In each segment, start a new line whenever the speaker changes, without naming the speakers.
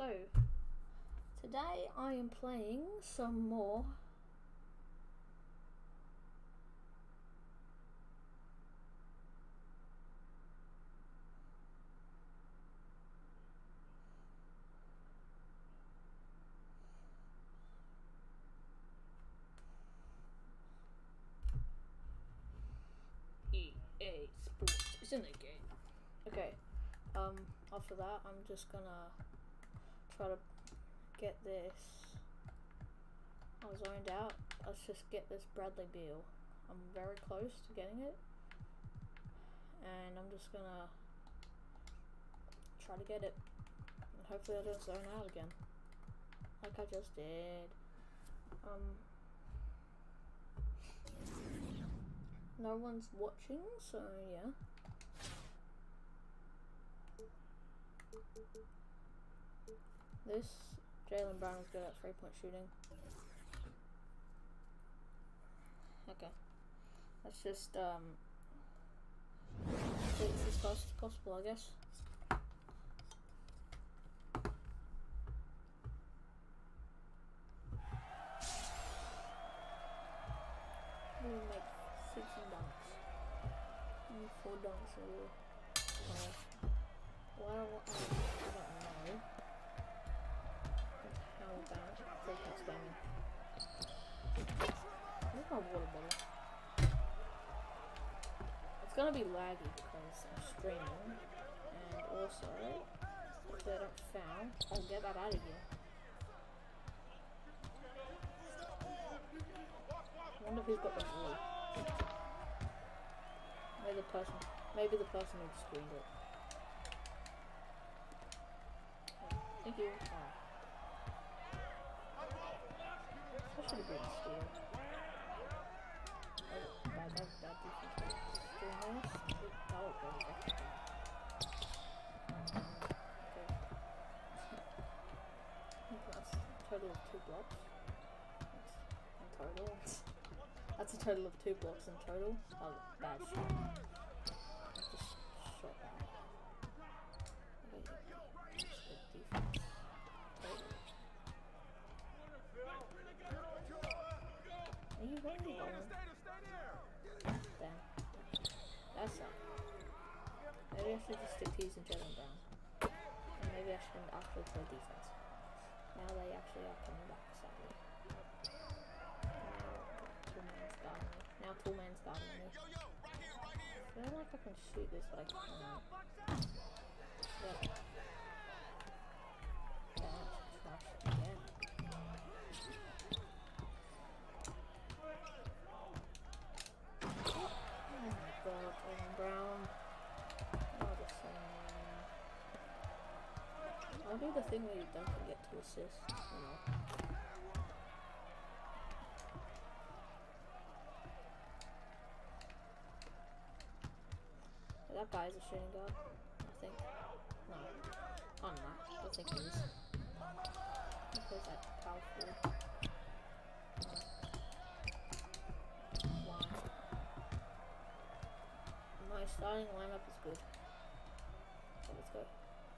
So, today I am playing some more EA Sports. It's in the game. Okay. After that, I'm just gonna try to get this. I was zoned out. Let's just get this Bradley Beal. I'm very close to getting it, and I'm just gonna try to get it. And hopefully, I don't zone out again, like I just did. No one's watching, so yeah. This Jaylen Brown is good at 3-point shooting. Okay, let's just do this as fast as possible, I guess. We make 16 dunks. And 4 dunks a year. Well, I don't know. How about full pass spamming? Where's my water bottle? It's gonna be laggy because I'm streaming, and also if I don't foul, I'll get that out of here. I wonder who's got the ball. Maybe the person who screened it. Thank you. Oh. I should have been a steal. Oh, bad defense. Doing this. Oh, really good. Okay. That's a total of 2 blocks. In total. That's a total of 2 blocks in total. Oh, bad shot. I just shot that. Okay, that's good defense. Total. Are you going to be going? Damn. That sucked. Maybe I should just stick to using Jaylen Brown. And maybe I shouldn't actually play defense. Now they actually are coming back, sadly. Now two man's guarding me. I feel like I can shoot this, but I can't. Yep. Damn, trash again. Oh my god, Jaylen Brown. Oh, this so annoying. I'll do the thing where you dunk and get to assist, you know. That guy is a shooting guard, I think. No. Oh no, I don't think he is. He plays that power forward. Why? My starting lineup is good. So let's go.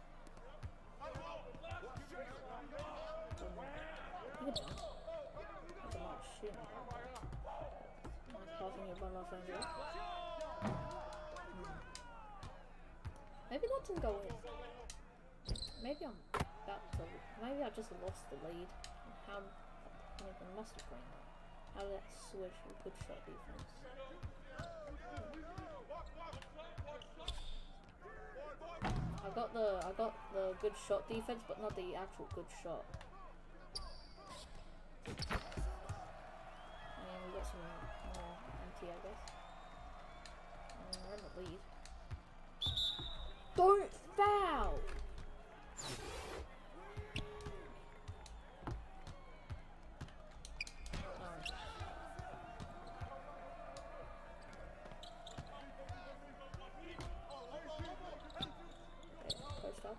You can dunk. That's a lot of shooting. Nice passing your ball off Andrew. Maybe that didn't go in. Maybe I'm about to. Maybe I just lost the lead. How? I mean, it must have been. How did that switch with good shot defense? I got the good shot defense, but not the actual good shot. I mean, we got some more empty, I guess. We're in the lead. Don't foul! Okay, post up.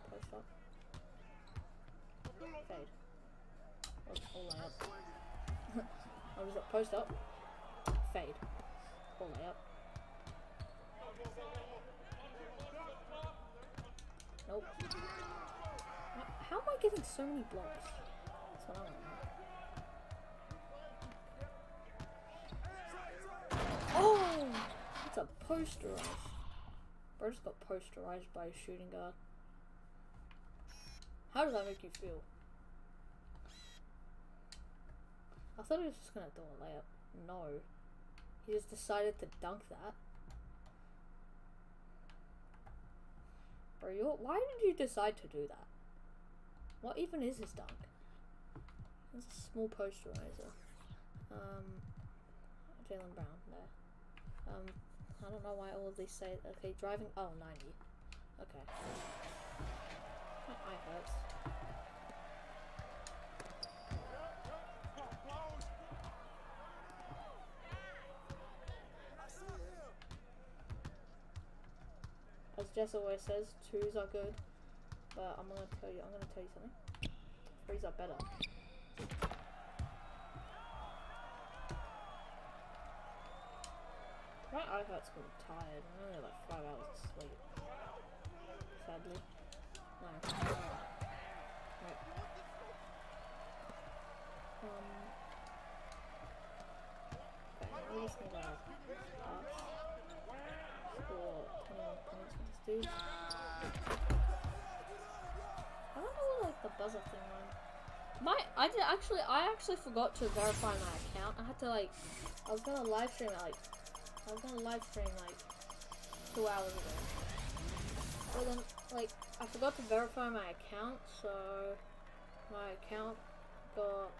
Fade. All layup. I was up, post up. Fade. All layup. Nope. How am I getting so many blocks? That's what I want to know. Oh! It's a posterized. Bro just got posterized by a shooting guard. How does that make you feel? I thought he was just gonna do a layup. No. He just decided to dunk that. Bro, why did you decide to do that? What even is his dunk? It's a small posterizer. Jaylen Brown, there. I don't know why all of these say, okay, driving, oh, 90. Okay. My eye hurts. As Jess always says, 2s are good, but I'm gonna tell you something. 3s are better. My eye hurts because I'm tired. I'm only like 5 hours of sleep. Sadly. No. Right. Okay, we're just gonna pass. Score 21 points with this dude. I don't know what like the buzzer thing was. I actually forgot to verify my account. I had to like, I was gonna live stream like 2 hours ago. But then like I forgot to verify my account, so my account got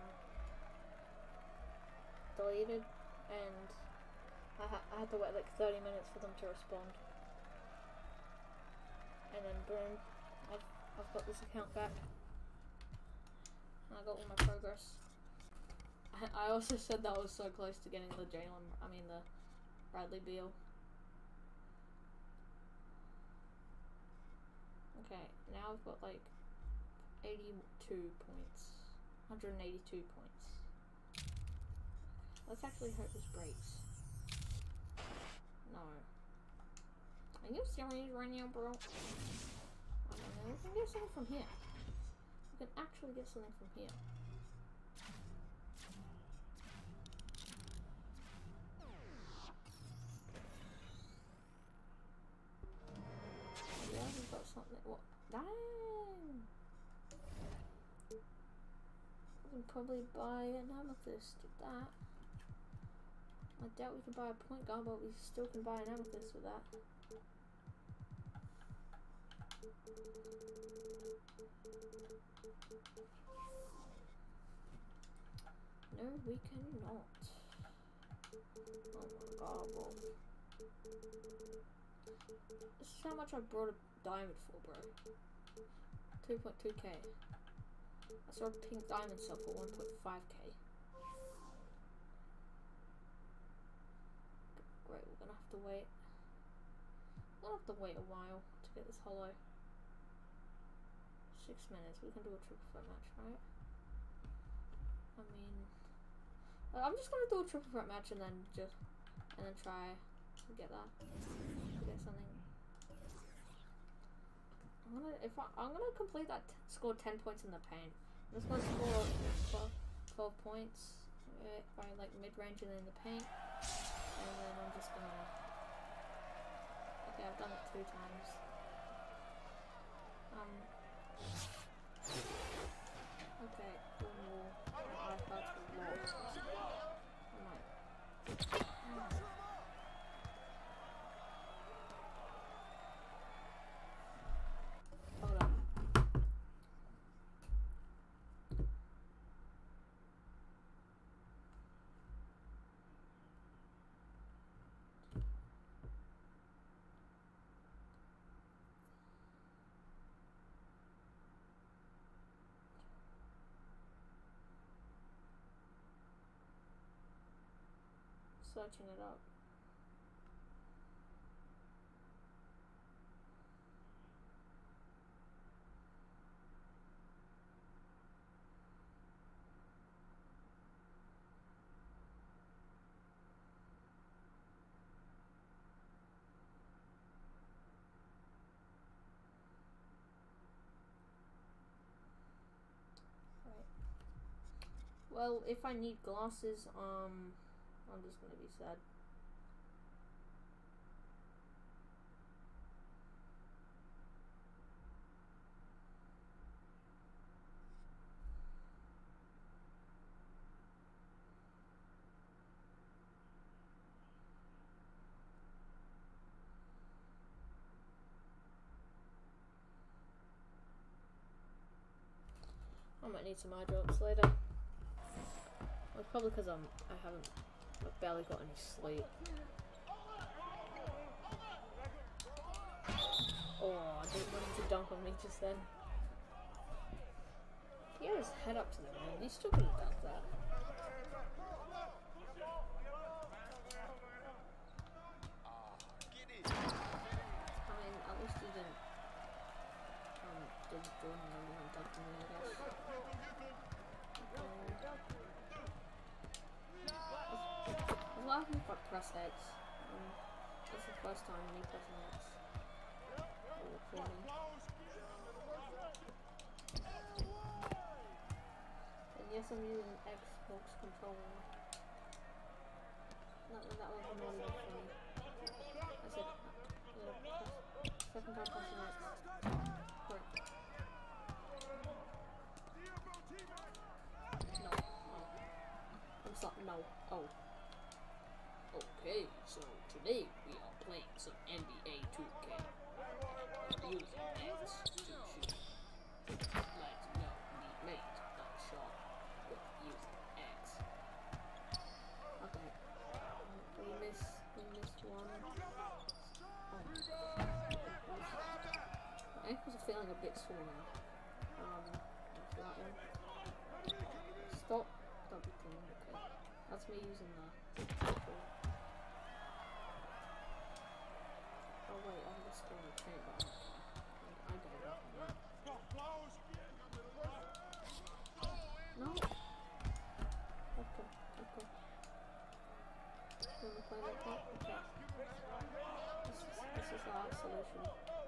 deleted, and I had to wait like 30 minutes for them to respond. And then boom, I've got this account back. And I got all my progress. I also said that I was so close to getting the Bradley Beal. Okay, now I've got like 82 points. 182 points. Let's actually hope this breaks. No. Are you serious right now, bro? I don't know. We can get something from here. We can actually get something from here. Yeah, we've got something. What? Dang! We can probably buy an amethyst with that. I doubt we can buy a point guard, but we still can buy an amethyst with that. No, we cannot. Oh my god, bro. This is how much I brought a diamond for, bro. 2.2k. I saw a pink diamond sell for 1.5k. Great, we're gonna have to wait. We're gonna have to wait a while to get this hollow. 6 minutes. We can do a triple threat match, right? I mean, I'm just gonna do a triple threat match and then try to get that. To get something. I'm gonna complete that. Score 10 points in the paint. I'm just gonna score 12 points by like mid-range and in the paint, and then I'm just gonna. Okay, I've done it 2 times. Okay, boom. My iPad's locked. I might. Hold on. Searching it up. Well, if I need glasses, I'm just gonna be sad. I might need some eye drops later. Well, probably because I've barely got any sleep. Oh, I didn't want him to dunk on me just then. He had his head up to the ground. He still could have done that. I mean, at least he didn't do anything and dunk on me, I guess. I was laughing if I press X. That's the first time me pressing X. Recording. And yes, I'm using Xbox controller. That was not even funny. I said, second time pressing X. Correct. No. Oh. I'm sorry. No. Oh. Okay, so today we are playing some NBA 2K. Using X to shoot. Let's know we made that shot with using X. Okay. We missed one. Oh. My ankles are feeling a bit sore now. That one. Stop double team, okay. That's me using the oh wait, I'm just going to train button. I got it up on that. No! Okay. You wanna play like that? Okay. This is our solution.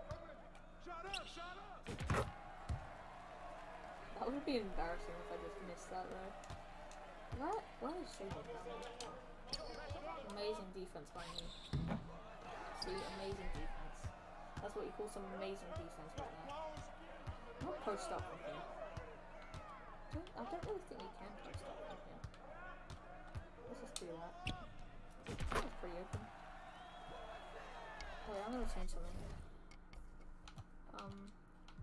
That would be embarrassing if I just missed that though. Where is Shaden? Amazing defense by me. See, amazing defense. That's what you call some amazing defense right there. I'm not post up from here. I don't really think you can post up from here. Let's just do that. That was pretty open. Oh yeah, I'm gonna change something. Options.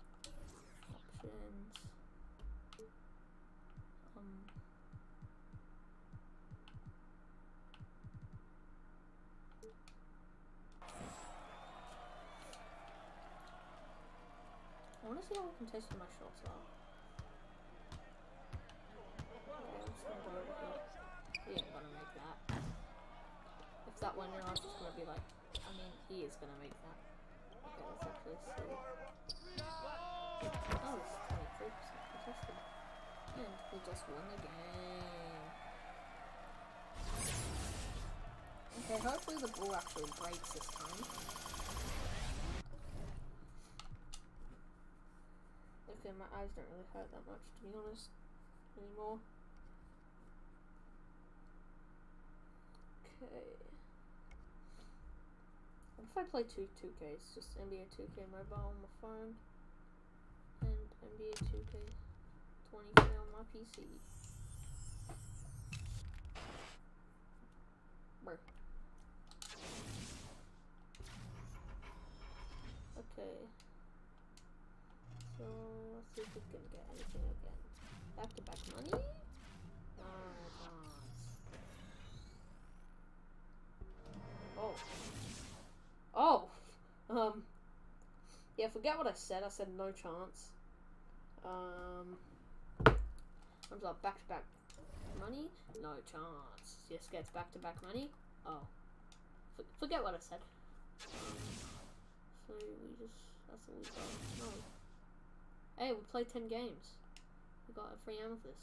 I want to see how contested my shots are. Okay, I'm just gonna go over here. He ain't gonna make that. If that went in, I'm just gonna be like, I mean, he is gonna make that. Okay, let's actually see. Oh, it's 23% contested. And we just won the game. Okay, hopefully the ball actually breaks this time. Okay, my eyes don't really hurt that much, to be honest, anymore. Okay. What if I play two 2Ks? Just NBA 2K mobile on my phone and NBA 2K 23 on my PC. Bruh. Okay. So let's see if we can get anything again. Back-to-back money? Oh. Yeah, forget what I said. I said no chance. I'm like back-to-back money? No chance. Just gets back-to-back money? Oh. Forget what I said. So we just, that's all we got. No. Hey, we played 10 games. We got a free amethyst.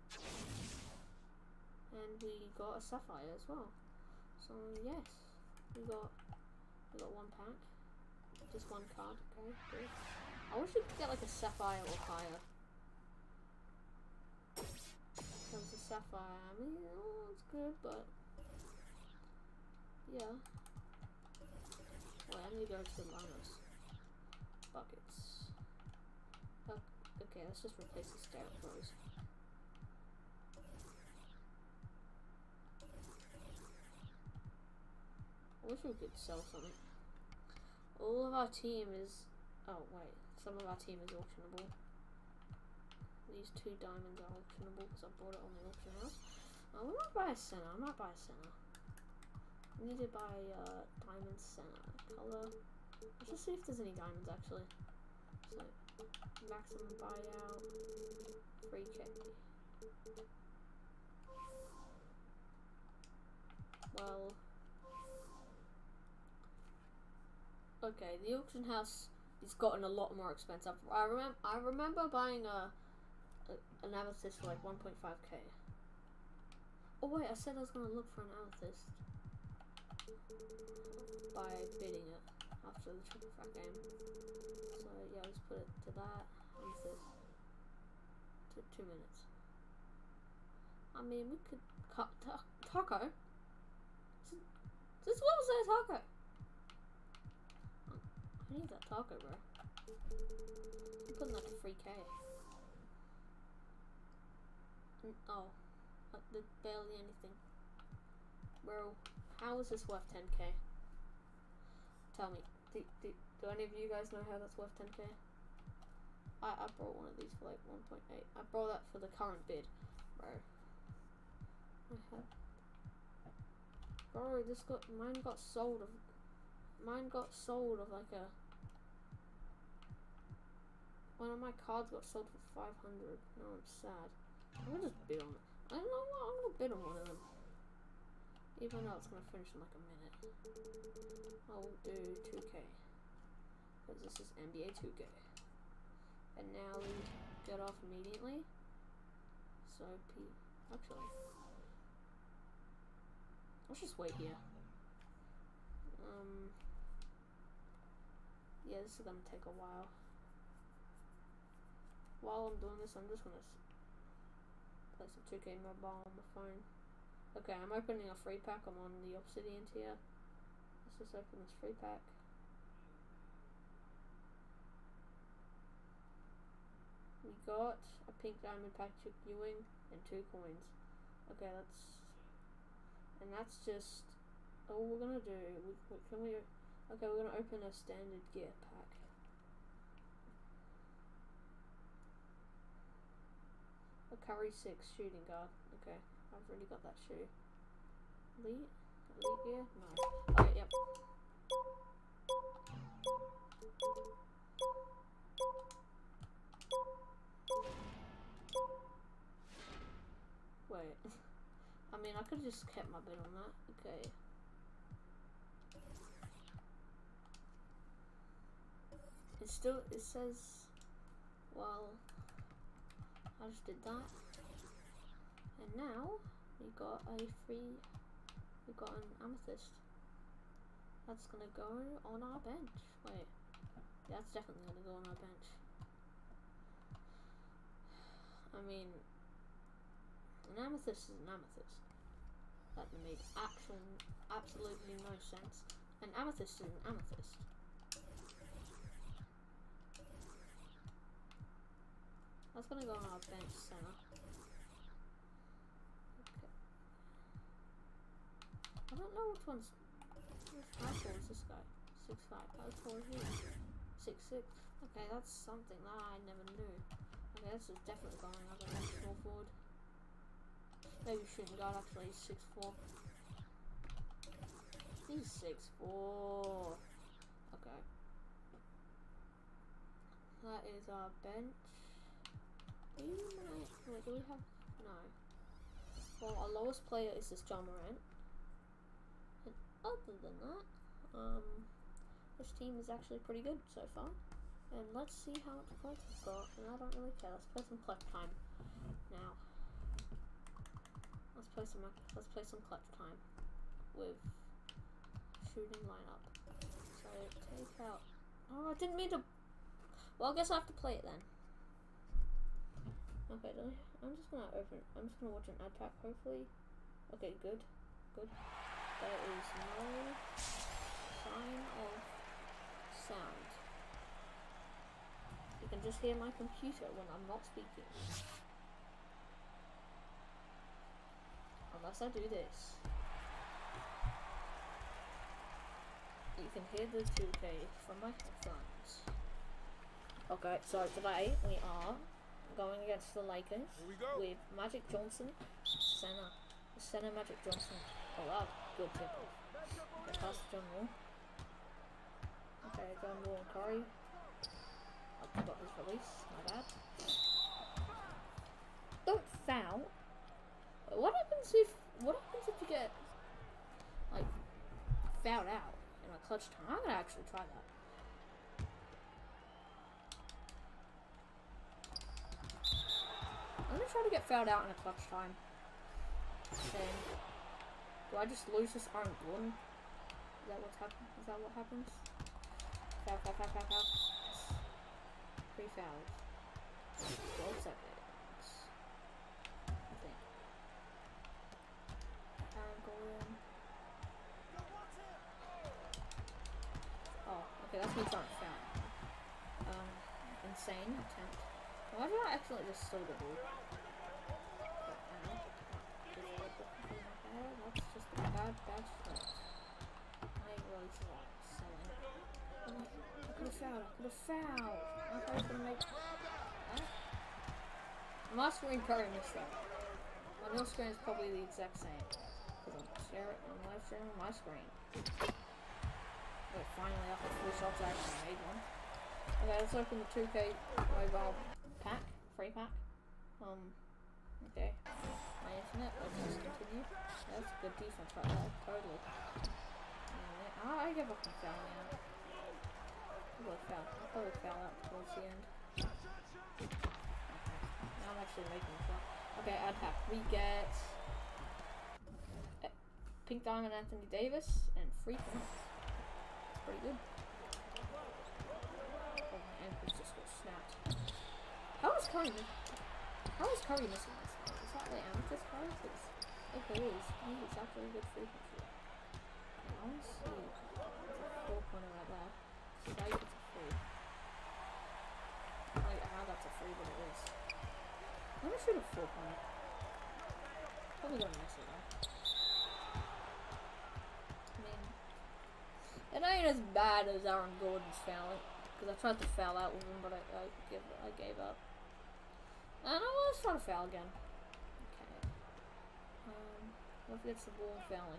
And we got a sapphire as well. So yes, we got one pack. Just one card, okay, good. I wish we could get like a sapphire or higher. Because the sapphire. I mean, oh, it's good, but yeah. Wait, I need to go to the minus buckets. Okay, let's just replace the scarecrows. I wish we could sell something. All of our team is... Oh, wait. Some of our team is auctionable. These 2 diamonds are auctionable because I bought it on the auction house. I might buy a center. I might buy a center. I need to buy diamond center color. Let's just see if there's any diamonds actually. So, maximum buyout, 3k. Well, okay, the auction house has gotten a lot more expensive. I remember buying an amethyst for like 1.5k. Oh wait, I said I was gonna look for an amethyst by bidding it after the triple frag game. So yeah, let's put it to that amethyst. Took 2 minutes. I mean, we could cut taco. This was a taco. I need that taco, bro. I'm putting that to 3k. Oh, there's barely anything. Bro, how is this worth 10k? Tell me, do any of you guys know how that's worth 10k? I brought one of these for like 1.8. I brought that for the current bid, bro. Bro, mine got sold of like a... One of my cards got sold for 500. No, I'm sad. I'm gonna just bid on it. I don't know what, I'm gonna bid on one of them. Even though it's gonna finish in like a minute. I'll do 2k. Because this is NBA 2k. And now we get off immediately. So, actually, let's just wait here. Yeah, this is gonna take a while. While I'm doing this, I'm just gonna play some 2K mobile on my phone. Okay, I'm opening a free pack. I'm on the obsidian tier. Let's just open this free pack. We got a pink diamond Patrick Ewing and 2 coins. Okay, that's just all we're gonna do. Okay, we're gonna open a standard gear pack. A Curry 6 shooting guard. Okay, I've already got that shoe. Elite gear? No. Okay, yep. Wait. I mean, I could have just kept my bid on that. Okay. It says, well, I just did that. And now, we got an amethyst. That's gonna go on our bench. Wait, that's definitely gonna go on our bench. I mean, an amethyst is an amethyst. That makes absolutely no sense. An amethyst is an amethyst. That's gonna go on our bench center. Okay. I don't know which one's... How tall is this guy? 6'5". How tall is he? 6'6". Okay, that's something that I never knew. Okay, this is definitely going up against small forward. Maybe shooting guard actually, 6'4". He's 6'4". Okay. That is our bench. Wait, do we have... No. Well, our lowest player is this John Morant. And other than that, this team is actually pretty good so far. And let's see how much points we've got. And I don't really care. Let's play some clutch time now. Let's play some clutch time with shooting lineup. So take out... Oh, I didn't mean to... Well, I guess I have to play it then. Okay, I'm just gonna watch an attack, hopefully. Okay, good. Good. There is no sign of sound. You can just hear my computer when I'm not speaking. Unless I do this. You can hear the 2K from my headphones. Okay, so today we are going against the Lakers with Magic Johnson, center Magic Johnson. Oh wow, good tip off. Okay, pass to John Wall. Okay, John Wall and Curry. I got his release, my bad. Don't foul. What happens if you get like fouled out in a clutch time? I'm gonna actually try that. I'm gonna try to get fouled out in a clutch time. Then, do I just lose this Aaron Gordon? Is that what's happening? Is that what happens? Foul, foul, foul, foul, foul. Yes. 3 fouls. 12 seconds. I think. Aaron Gordon. Oh, okay, that's me trying to foul. Insane attempt. Why did I accidentally just steal the ball? That's just a bad shot. I ain't really selling. I could have fouled. I thought I was gonna make. My screen probably missed that. My real screen is probably the exact same. Because I'm live streaming my screen. Wait, finally after 3 shots I actually made one. Okay, let's open the 2K mobile pack, free pack. Okay. My internet, let's just continue. That's good defense right there, totally. I give up on fouling out. I'll probably foul out towards the end. Okay. Now I'm actually making a shot. Okay, attack. We get Pink Diamond Anthony Davis and 3 points. Pretty good. Oh, my ankles just got snapped. How is Curry missing this? Is that the amethyst card? If it is, he's actually a good free throw. I want to see. It's a 4-pointer right there. Like it's a free. I don't know how that's a free, but it is. I'm gonna shoot a 4-pointer. Probably gonna miss it though. I mean, it ain't as bad as Aaron Gordon's fouling, because I tried to foul out with him, but I gave up. And let's try to foul again. Okay. What if it's the ball and fouling?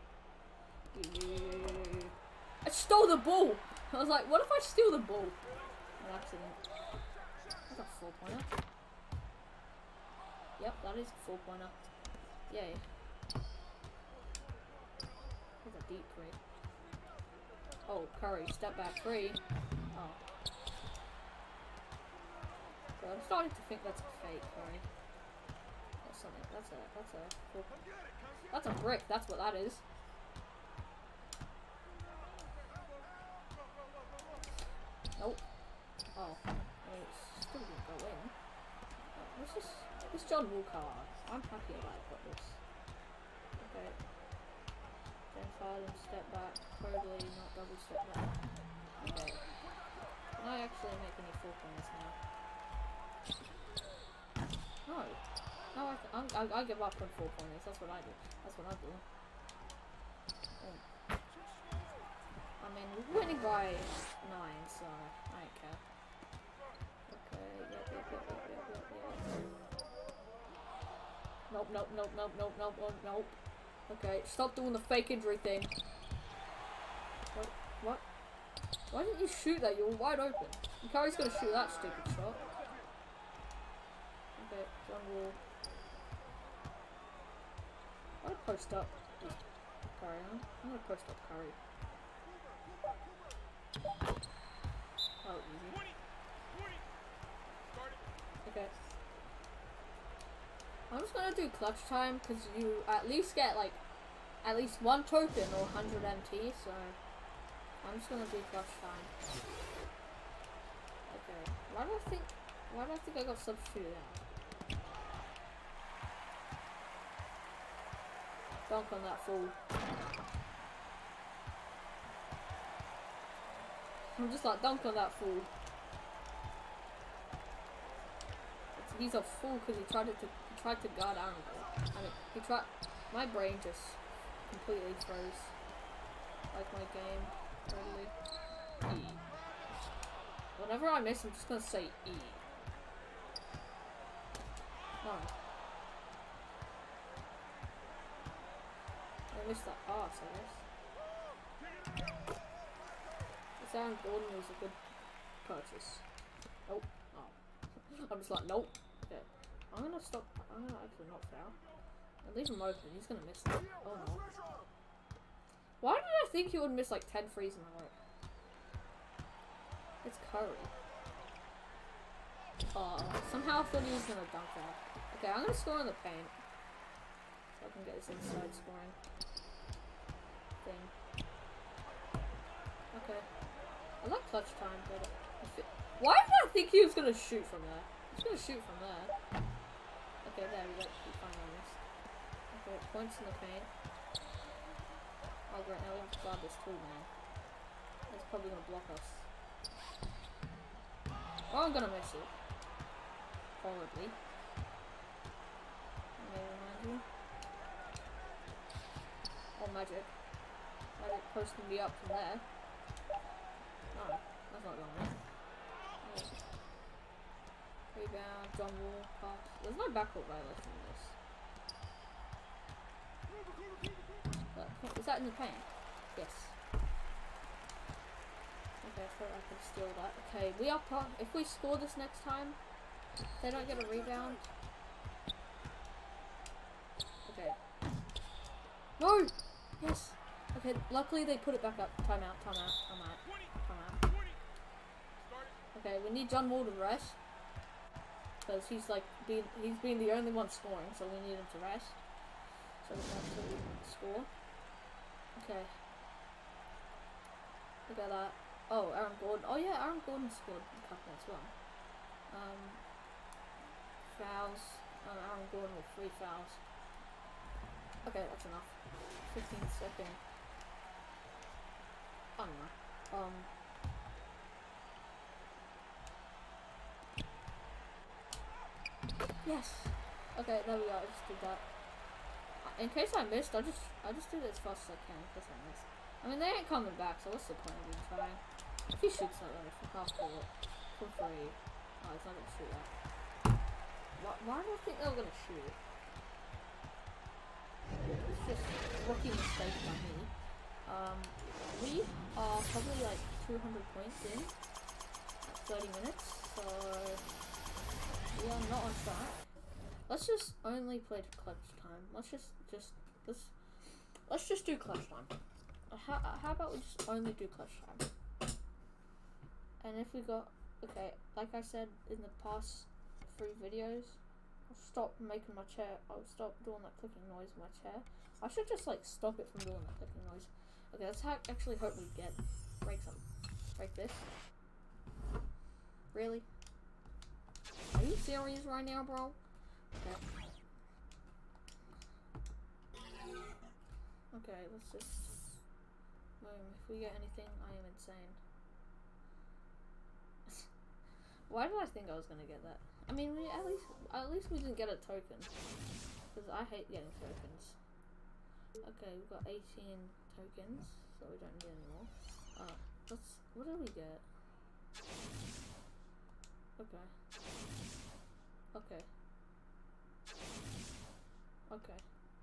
I stole the ball! I was like, what if I steal the ball? An accident. That's a 4-pointer. Yep, that is a 4-pointer. Yay. That's a deep 3. Oh, Curry, step back 3. Oh. So I'm starting to think that's a fake, Curry. That's something. That's a brick. That's what that is. Nope. Oh, it's still gonna go in. What's this John Wall card? I'm happy about it, got this. Okay. Then fire and step back. Totally not double step back. Okay. Can I actually make any 4-pointers now? No. No, I give up on 4-pointers. That's what I do. That's what I do. Oh. I mean, we're winning by 9, so I don't care. Okay, yep. Nope. Okay, stop doing the fake injury thing. What? Why didn't you shoot that? You were wide open. Curry's gonna shoot that stupid shot. Okay, John Wall. I'm gonna post up Curry, huh? I'm gonna post up Curry. Oh, easy. Okay. I'm just gonna do clutch time because you at least get like at least 1 token or 100 MT, so I'm just gonna do clutch time. Okay. Why do I think I got substituted out? Dunk on that fool. I'm just like, dunk on that fool. He's a fool because he tried to guard Aaron Gordon. And he tried. My brain just completely froze. Like my game, totally. E. Whenever I miss, I'm just gonna say E. No. I missed that pass, I guess. This Aaron Gordon is a good purchase. Nope. Oh. I'm just like, nope. Okay. I'm gonna stop. I'm gonna actually not foul. I'll leave him open. He's gonna miss that. Oh no. Why did I think he would miss like 10 threes in a row? It's Curry. Oh, somehow I thought he was gonna dunk that. Okay, I'm gonna score in the paint. So I can get this inside scoring thing. Okay. I like clutch time, but why did I think he was gonna shoot from there? He's gonna shoot from there. Okay, there we go. He finally missed. Okay, points in the paint. Oh great, now we have to guard this too, man. It's probably gonna block us. Oh, I'm gonna miss it. Horribly. Let me remind you. Oh, magic. Magic posting me up from there. No, that's not going on. Rebound, drum wall, pass. There's no backcourt violation in this. Is that in the paint? Yes. Okay, I thought I could steal that. Okay, we are part. If we score this next time, if they don't get a rebound. Okay. No! Yes! Okay, luckily they put it back up. Timeout, timeout, timeout, timeout. Okay, we need John Wall to rest. Because he's been the only one scoring, so we need him to rest. So we can actually score. Okay. Look at that. Oh, Aaron Gordon. Oh yeah, Aaron Gordon scored a couple as well. Fouls. Aaron Gordon with 3 fouls. Okay, that's enough. 15-second. I don't know. Yes. Okay, there we go. I just did that. In case I missed, I just did it as fast as I can. In case I missed. I mean, they ain't coming back, so what's the point of even trying? If he shoots that one, for half court, for free. Oh, he's not gonna shoot that. Why do I think they were gonna shoot it? It's just a rookie mistake by me. We are probably like 200 points in at 30 minutes, so we are not on track. Let's just only play to clutch time. Let's just do clutch time. How about we just only do clutch time? And if we got, okay, like I said in the past 3 videos, I'll stop making my chair. I'll stop doing that clicking noise in my chair. I should just like stop it from doing that clicking noise. Okay, let's actually hope we break something. Break this. Really? Are you serious right now, bro? Okay. Okay, let's just boom. If we get anything, I am insane. Why did I think I was gonna get that? I mean, at least we didn't get a token, because I hate getting tokens. Okay, we've got 18 tokens, so we don't need any more. What did we get? Okay. Okay. Okay.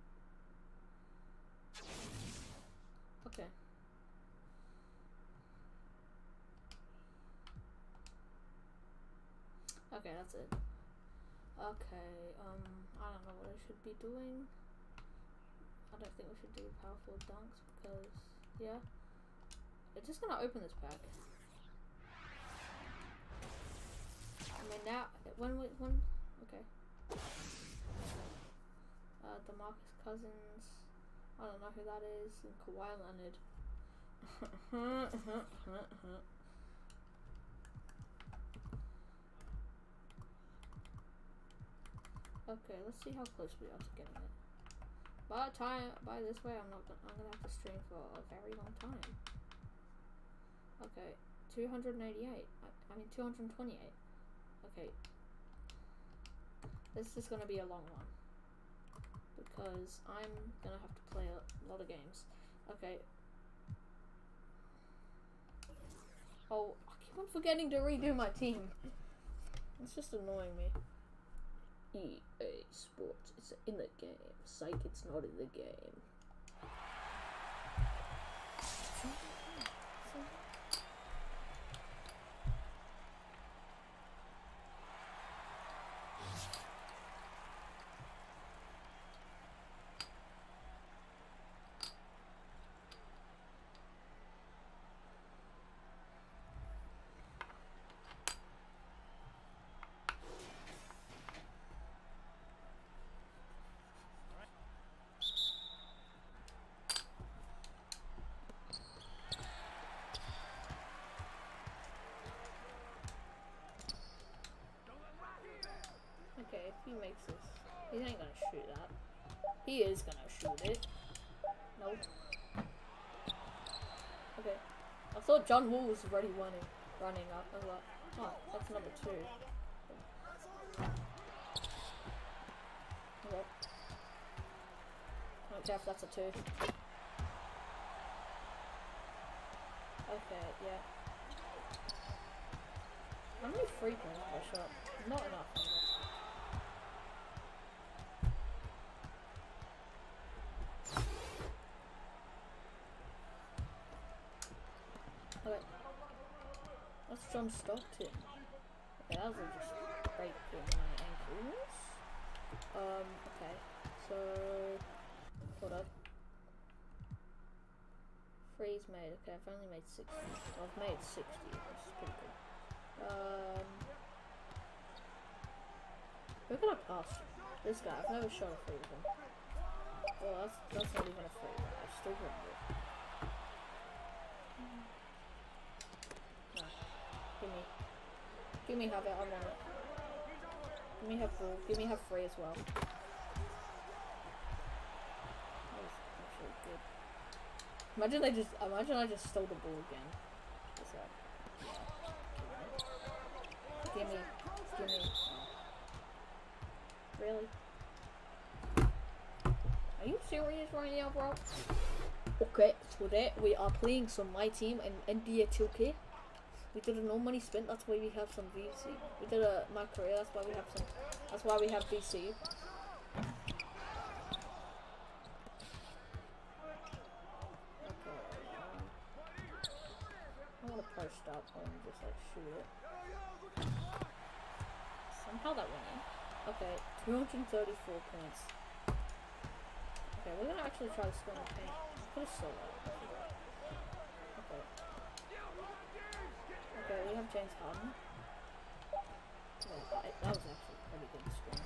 Okay. Okay, that's it. Okay, I don't know what I should be doing. I don't think we should do powerful dunks because, yeah. It's just gonna open this pack. I mean, now, okay. DeMarcus Cousins, I don't know who that is, and Kawhi Leonard. Okay, let's see how close we are to getting it. By this way, I'm gonna have to stream for a very long time. Okay, 288. I mean 228. Okay, this is gonna be a long one because I'm gonna have to play a lot of games. Okay. Oh, I keep on forgetting to redo my team. It's just annoying me. EA Sports, it's in the game. Psych, it's not in the game. Okay, if he makes this, he ain't gonna shoot that. He is gonna shoot it. Nope. Okay. I thought John Wall was already running up. I was like, oh, that's number 2. Okay. I don't care if that's a 2. Okay, yeah. How many 3 points per shot? Not enough. Okay. That's John Stockton. Okay, that was just breaking my ankles. Okay. So, hold up. 3's made. Okay, I've only made 60. Well, I've made 60, which is pretty good. Who can I pass? This guy. I've never shot a 3 with him. Well, that's not even a 3, but I still wouldn't do it. No. Give me halve it, I want it. Give me halve ball. Give me halve 3 as well. That was actually good. Imagine I just stole the ball again. What's that? Yeah. Gimme. Really? Are you serious right now, bro? Okay, today we are playing some My Team and NBA 2K. We did a no money spent, that's why we have some VC. We did a My Career, that's why we have VC. I'm gonna post up and just like shoot it. Somehow that went in. Okay, 234 points. Okay, we're gonna actually try to score in the paint. Put a solo. Okay. Okay, we have James Harden. Yeah, that was actually a pretty good score.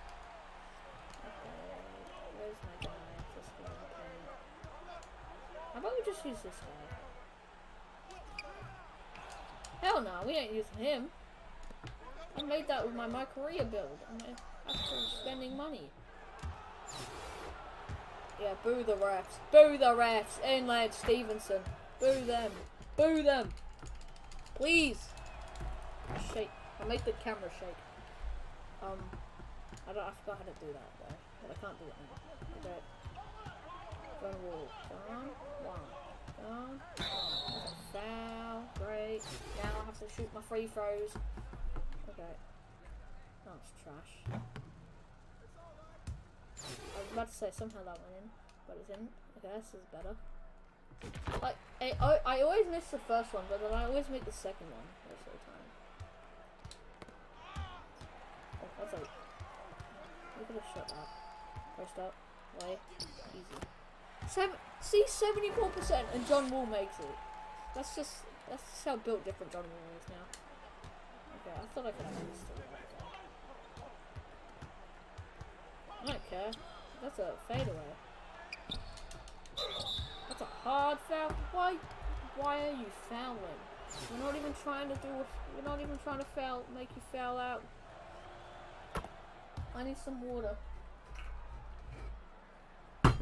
Okay, where's my guy? Just go in the paint. How about we just use this guy? Hell no, we ain't using him. I made that with my career build. I'm actually spending money. Yeah, boo the refs. Boo the refs. Inland Stevenson. Boo them. Boo them. Please. Shake. I made the camera shake. I forgot how to do that though. But I can't do it now. Okay. Gun wall. Down. One. Down. Foul. Great. Now I have to shoot my free throws. Okay. Oh, it's trash. I was about to say somehow that went in, but it didn't. Okay, this is better. Like, I always miss the first one, but then I always make the second one most of the time. Oh, that's like... You could have shut that. Post up. Way. Easy. See, 74% and John Wall makes it. That's just how built different John Wall is now. Okay, I thought I could actually still do that. I don't care. That's a fadeaway. That's a hard foul. Why are you fouling? We're not even trying to foul, make you foul out. I need some water.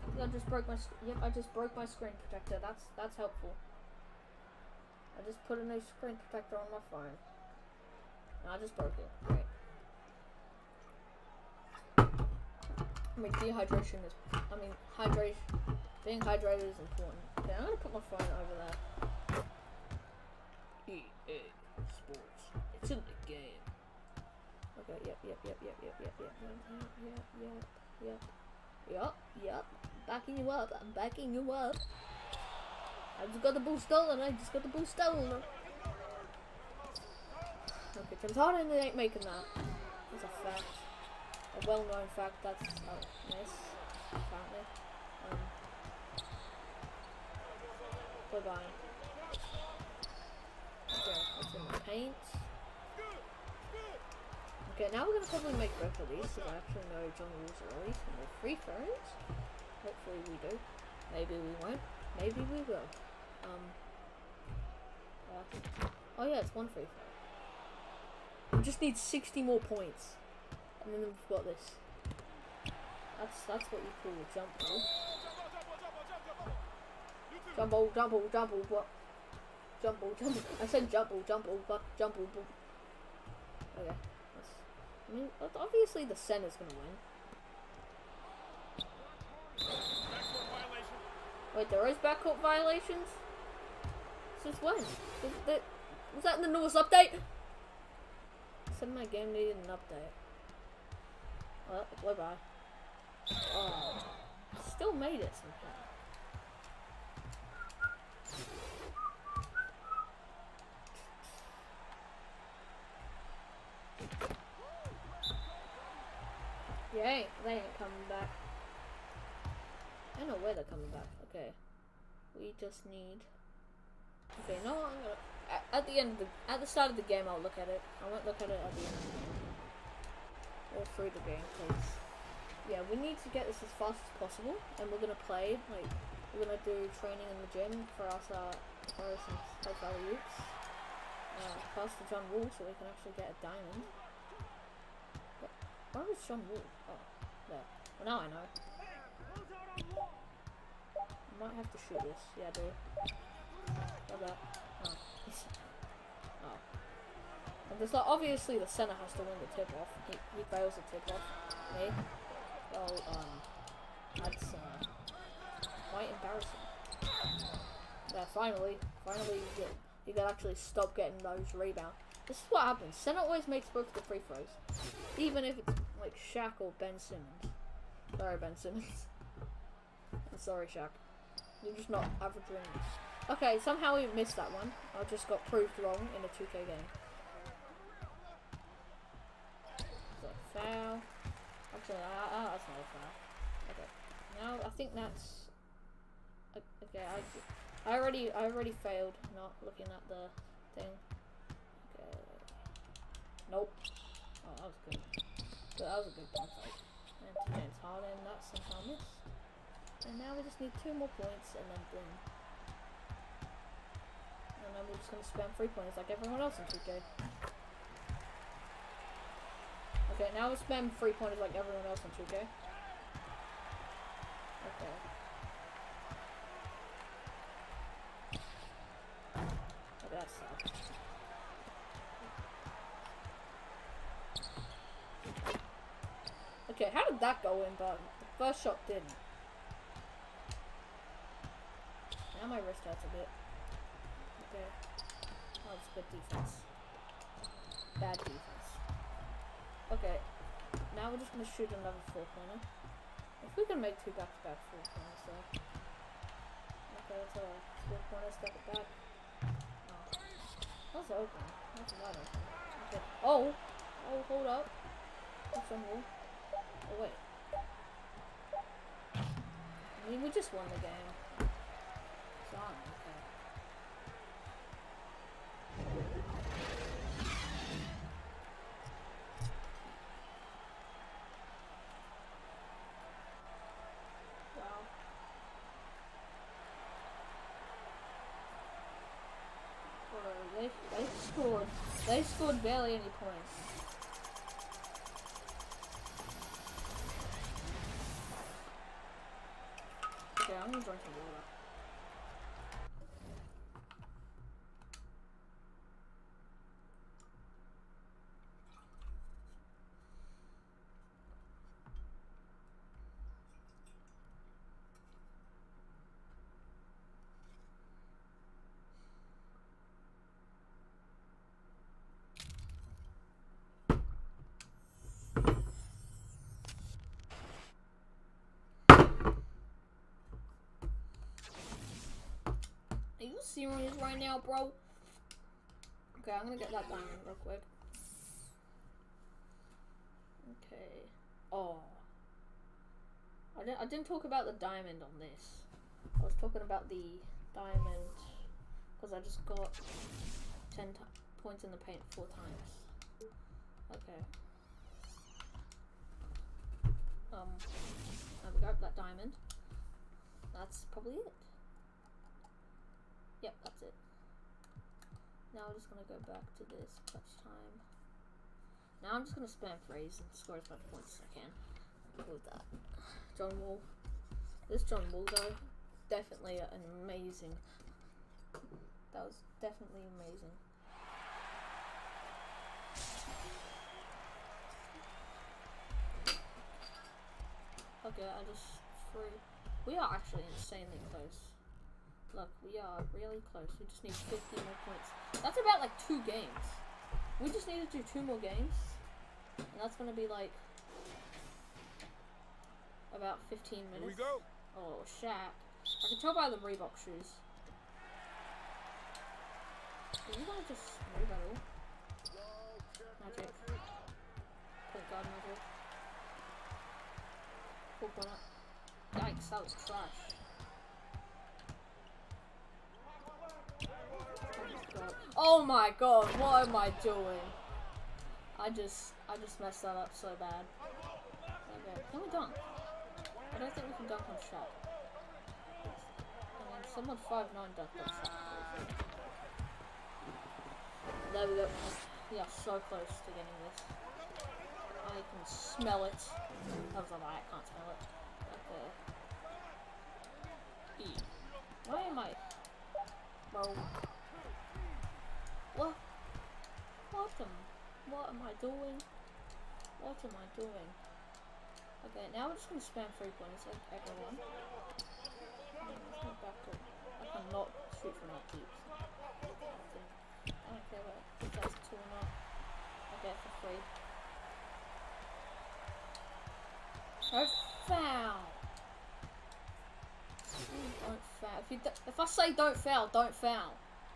I just broke my. Yep, I just broke my screen protector. That's helpful. I just put a new screen protector on my phone. And I just broke it. Great. I mean, dehydration is. I mean, hydration. Being hydrated is important. Okay, I'm gonna put my phone over there. EA Sports. It's in the game. Okay. Yep. Backing you up. I'm backing you up. I just got the ball stolen. Okay, James Harden ain't making that. That's a fact. A well-known fact. That's miss. Apparently. Bye-bye. Okay, that's in the paint. Okay, now we're gonna probably make both of these so I actually know John Wall's release and the free throws. Hopefully we do. Maybe we won't. Maybe we will. Oh yeah, it's one free throw. We just need 60 more points. And then we've got this. That's what you call a jump ball. Jump ball, what? Jump ball. I said jump ball, but jump ball. Okay. I mean, obviously the center's gonna win. Wait, there is backcourt violations? Since when? Was that in the newest update? I said my game needed an update. Well, bye-bye. Oh, still made it somehow. Yeah, they ain't coming back. I don't know where they're coming back. Okay, we just need. Okay, no, I'm gonna. At the start of the game, I'll look at it. I won't look at it at the end of the game. Or through the game, because yeah, we need to get this as fast as possible, and we're gonna play. Like, we're gonna do training in the gym for us, for some high value youths. Pass to John Wall so we can actually get a diamond. Where was John Wall? Oh, there. Well, now I know. I might have to shoot this. Yeah, I do. Like that. Oh. Oh. And there's like, obviously the center has to win the tip off. He fails the tip off. Me. Well, that's quite embarrassing. Yeah, finally you can actually stop getting those rebounds. This is what happens. Center always makes both the free throws. Even if it's like Shaq or Ben Simmons. Sorry, Ben Simmons. I'm sorry, Shaq. You're just not averaging. Okay, somehow we missed that one. I just got proved wrong in a 2K game. So, foul. Actually, that's not a foul. Okay. Now, I think that's... Okay, I already failed not looking at the thing. Okay. Nope. Oh, that was good. That was a good point fight. And to James Harden, that somehow missed. And now we just need 2 more points and then boom. And then we're just gonna spam 3 points like everyone else in 2K. Okay, now we spam 3 pointers like everyone else in 2K. Okay. Okay, that sucks. Okay, how did that go in, but the first shot didn't? Now my wrist hurts a bit. Okay. That was good defense. Bad defense. Okay. Now we're just gonna shoot another 4-pointer. If we can make 2 back-to-back 4-pointers though. Okay, that's a 4-pointer, step it back. Oh. That's open. That's wide open. Okay. Oh! Oh, hold up. That's on wall. Oh, wait. I mean, we just won the game. So, okay. Wow. They scored barely any points. Okay, I'm gonna drink some water. Are you serious right now, bro? Okay, I'm gonna get that diamond real quick. Okay. Oh. I didn't talk about the diamond on this. I was talking about the diamond because I just got 10 points in the paint 4 times. Okay. There we go, that diamond. That's probably it. Yep, that's it. Now we're just gonna go back to this clutch time. Now I'm just gonna spam phrase and score as much points as I can with that. John Wall. This John Wall though, definitely an amazing. That was definitely amazing. Okay, I just threw. We are actually insanely close. Look, we are really close. We just need 50 more points. That's about like 2 games. We just need to do 2 more games. And that's gonna be like about 15 minutes.
Here we go.
Oh, shat. I can tell by the Reebok shoes. Are you gonna just move at all? Magic. Point guard magic. Full point up. Yikes, that was trash. Oh my god, what am I doing? I just messed that up so bad. Okay, can we dunk? I don't think we can dunk on shot. I mean, someone 5'9" dunked on shot. There we go. We are so close to getting this. I can smell it. That was a lie, I can't smell it. Okay. E. Why am I? Bro. What? What am I doing? What am I doing? Okay, now we're just gonna spam 3 points like everyone. Let's go back to. I cannot shoot from that deep. I don't care if that's 2 or not. Okay, for free. Don't foul. Don't foul. If I say don't foul, don't foul.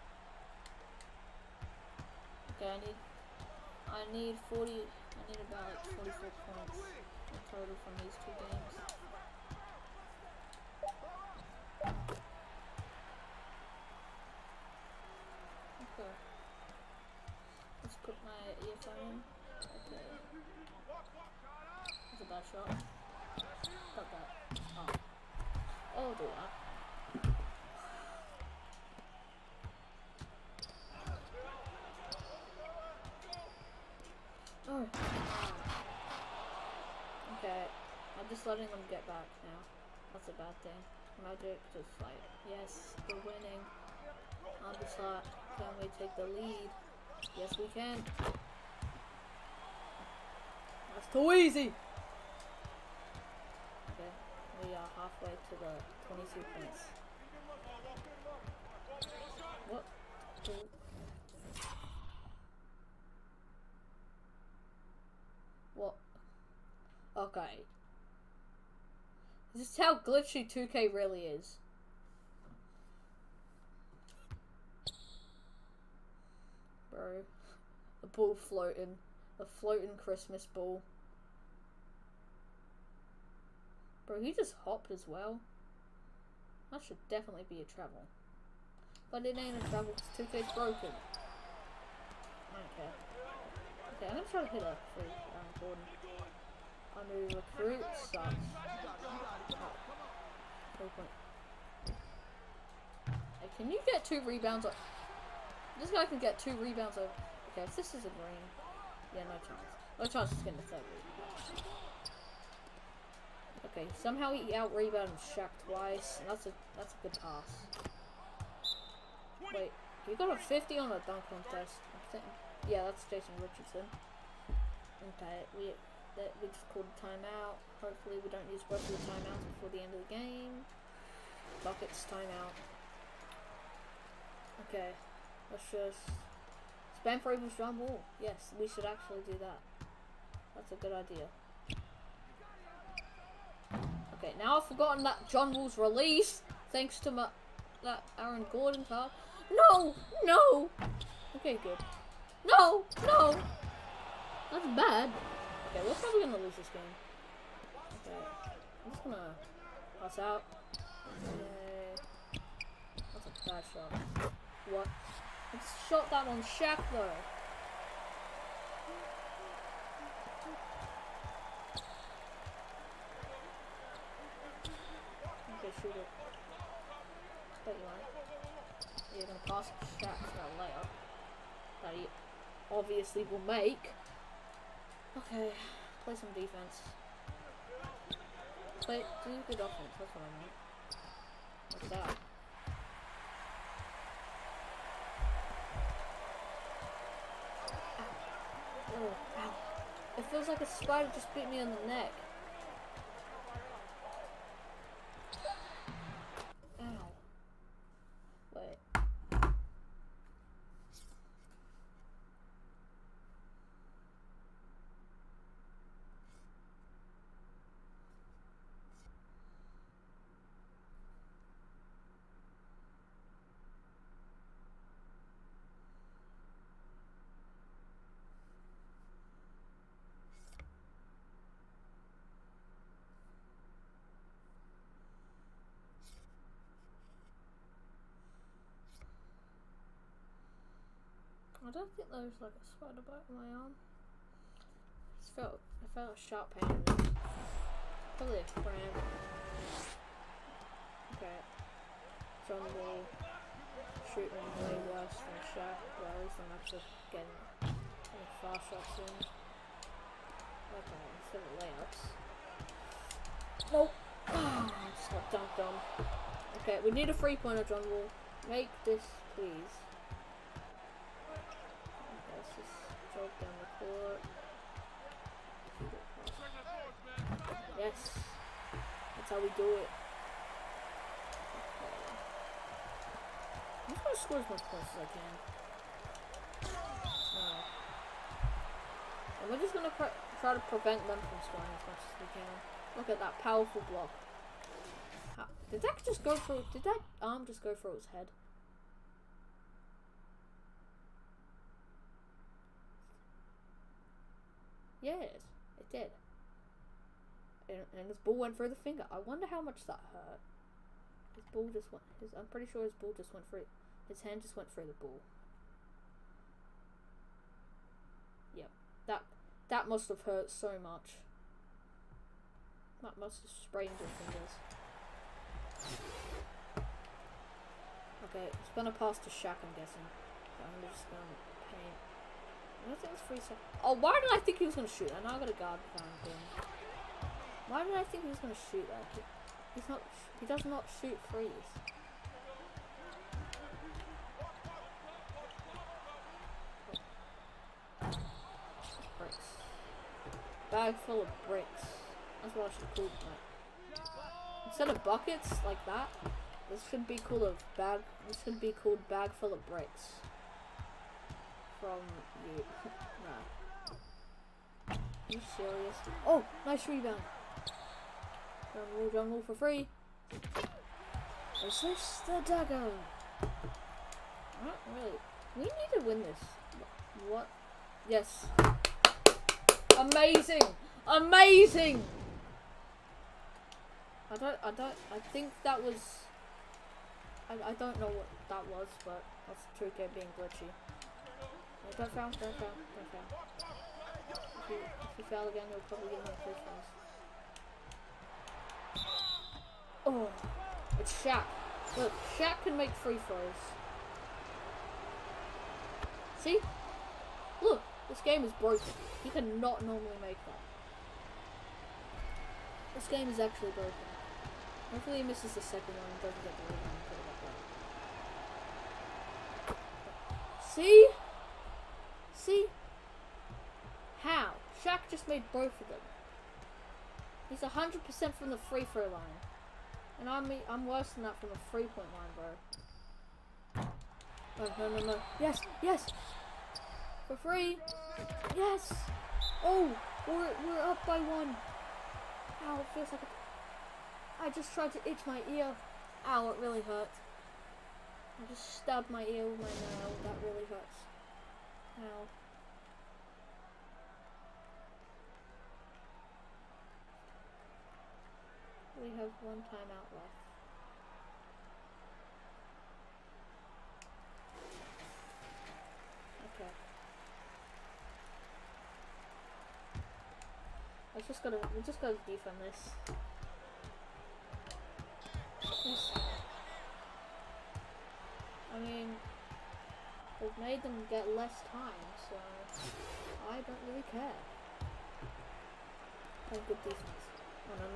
Okay, I need about like 44 points in total from these 2 games. Okay. Let's put my earphone in. Okay. That's a bad shot. Got that. Oh. I'll do that. Oh. Okay, I'm just letting them get back now. That's a bad thing. Magic, just like, yes, we're winning. I'm just like, can we take the lead? Yes, we can. That's too easy! Okay, we are halfway to the 22 points. What? What? Okay. This is how glitchy 2K really is. Bro. A ball floating. A floating Christmas ball. Bro, he just hopped as well. That should definitely be a travel. But it ain't a travel because 2K's broken. I don't care. Okay, I'm gonna try to hit a free Gordon. Our new recruit sucks. Oh. 3 point. Hey, can you get 2 rebounds? This guy can get 2 rebounds over. Okay, if this is a green, yeah, no chance. No chance he's getting the 3rd rebound. Okay, somehow he out-rebounded Shaq twice, and that's a good pass. Wait, he got a 50 on a dunk contest. Yeah, that's Jason Richardson. Okay, we just called a timeout. Hopefully we don't use both of the timeouts before the end of the game. Buckets timeout. Okay, let's just spam for Abel's John Wall. Yes, we should actually do that. That's a good idea. Okay, now I've forgotten that John Wall's release, thanks to that Aaron Gordon card. No! No! Okay, good. No! No! That's bad. Okay, we're probably gonna lose this game. Okay, I'm just gonna pass out. Okay. That's a bad shot. What? I just shot that on Shaq though. Okay, shoot it. Bet you are. You're gonna pass it to Shaq for that layup that he obviously will make. Okay, play some defense. Do good offense, that's what I meant. What's that? Ow. Oh, ow. It feels like a spider just bit me on the neck. Ow. Wait. I don't think there was like a spider bite on my arm. I felt a sharp pain in it. Probably a cramp. Okay. John Wall shooting way worse than Shaq, but at least I'm actually getting far shots in. Okay, instead of layups. Nope. I just got dunked on. Okay, we need a 3-pointer, John Wall. Make this, please. Jog down the court. Yes. That's how we do it. Okay. I'm just gonna score as much points as I can. No. And we're just gonna try to prevent them from scoring as much as we can. Look at that powerful block. Did that just go through? Did that arm just go through his head? Yes, it did. And his ball went through the finger. I wonder how much that hurt. His ball just went. I'm pretty sure his ball just went through. His hand just went through the ball. Yep. That must have hurt so much. That must have sprained his fingers. Okay, it's gonna pass to Shaq, I'm guessing. So I'm just gonna paint. I don't think it's 3 seconds. Oh, why did I think he was going to shoot that? Now I got a guard behind him. Why did I think he was going to shoot that? He's not. He does not shoot threes. Bricks. Bag full of bricks. That's what I should call it. Instead of buckets like that, this should be called a bag. This should be called bag full of bricks. From you. Nah. Are you serious? Oh, nice rebound. Jungle for free. Is this the dagger? Not really. We need to win this. What? Yes. Amazing! Amazing! I think that was... I don't know what that was, but that's the truth of being glitchy. Don't foul. If you foul again, you'll probably get more free throws. Oh, it's Shaq. Look, Shaq can make free throws. See? Look, this game is broken. He cannot normally make that. This game is actually broken. Hopefully he misses the second one and doesn't get the rebound and put it back up. See? See? How? Shaq just made both of them. He's 100% from the free throw line. And I'm worse than that from a 3-point line, bro. Oh, no. Yes, yes! For free! Yes! Oh! We're up by 1. Ow, it feels like I just tried to itch my ear. Ow, it really hurt. I just stabbed my ear with my nail. That really hurts. Ow. We have 1 timeout left. Okay. We just gotta defend this. Yes. I mean, we've made them get less time, so I don't really care. Oh, good defense. Oh, no.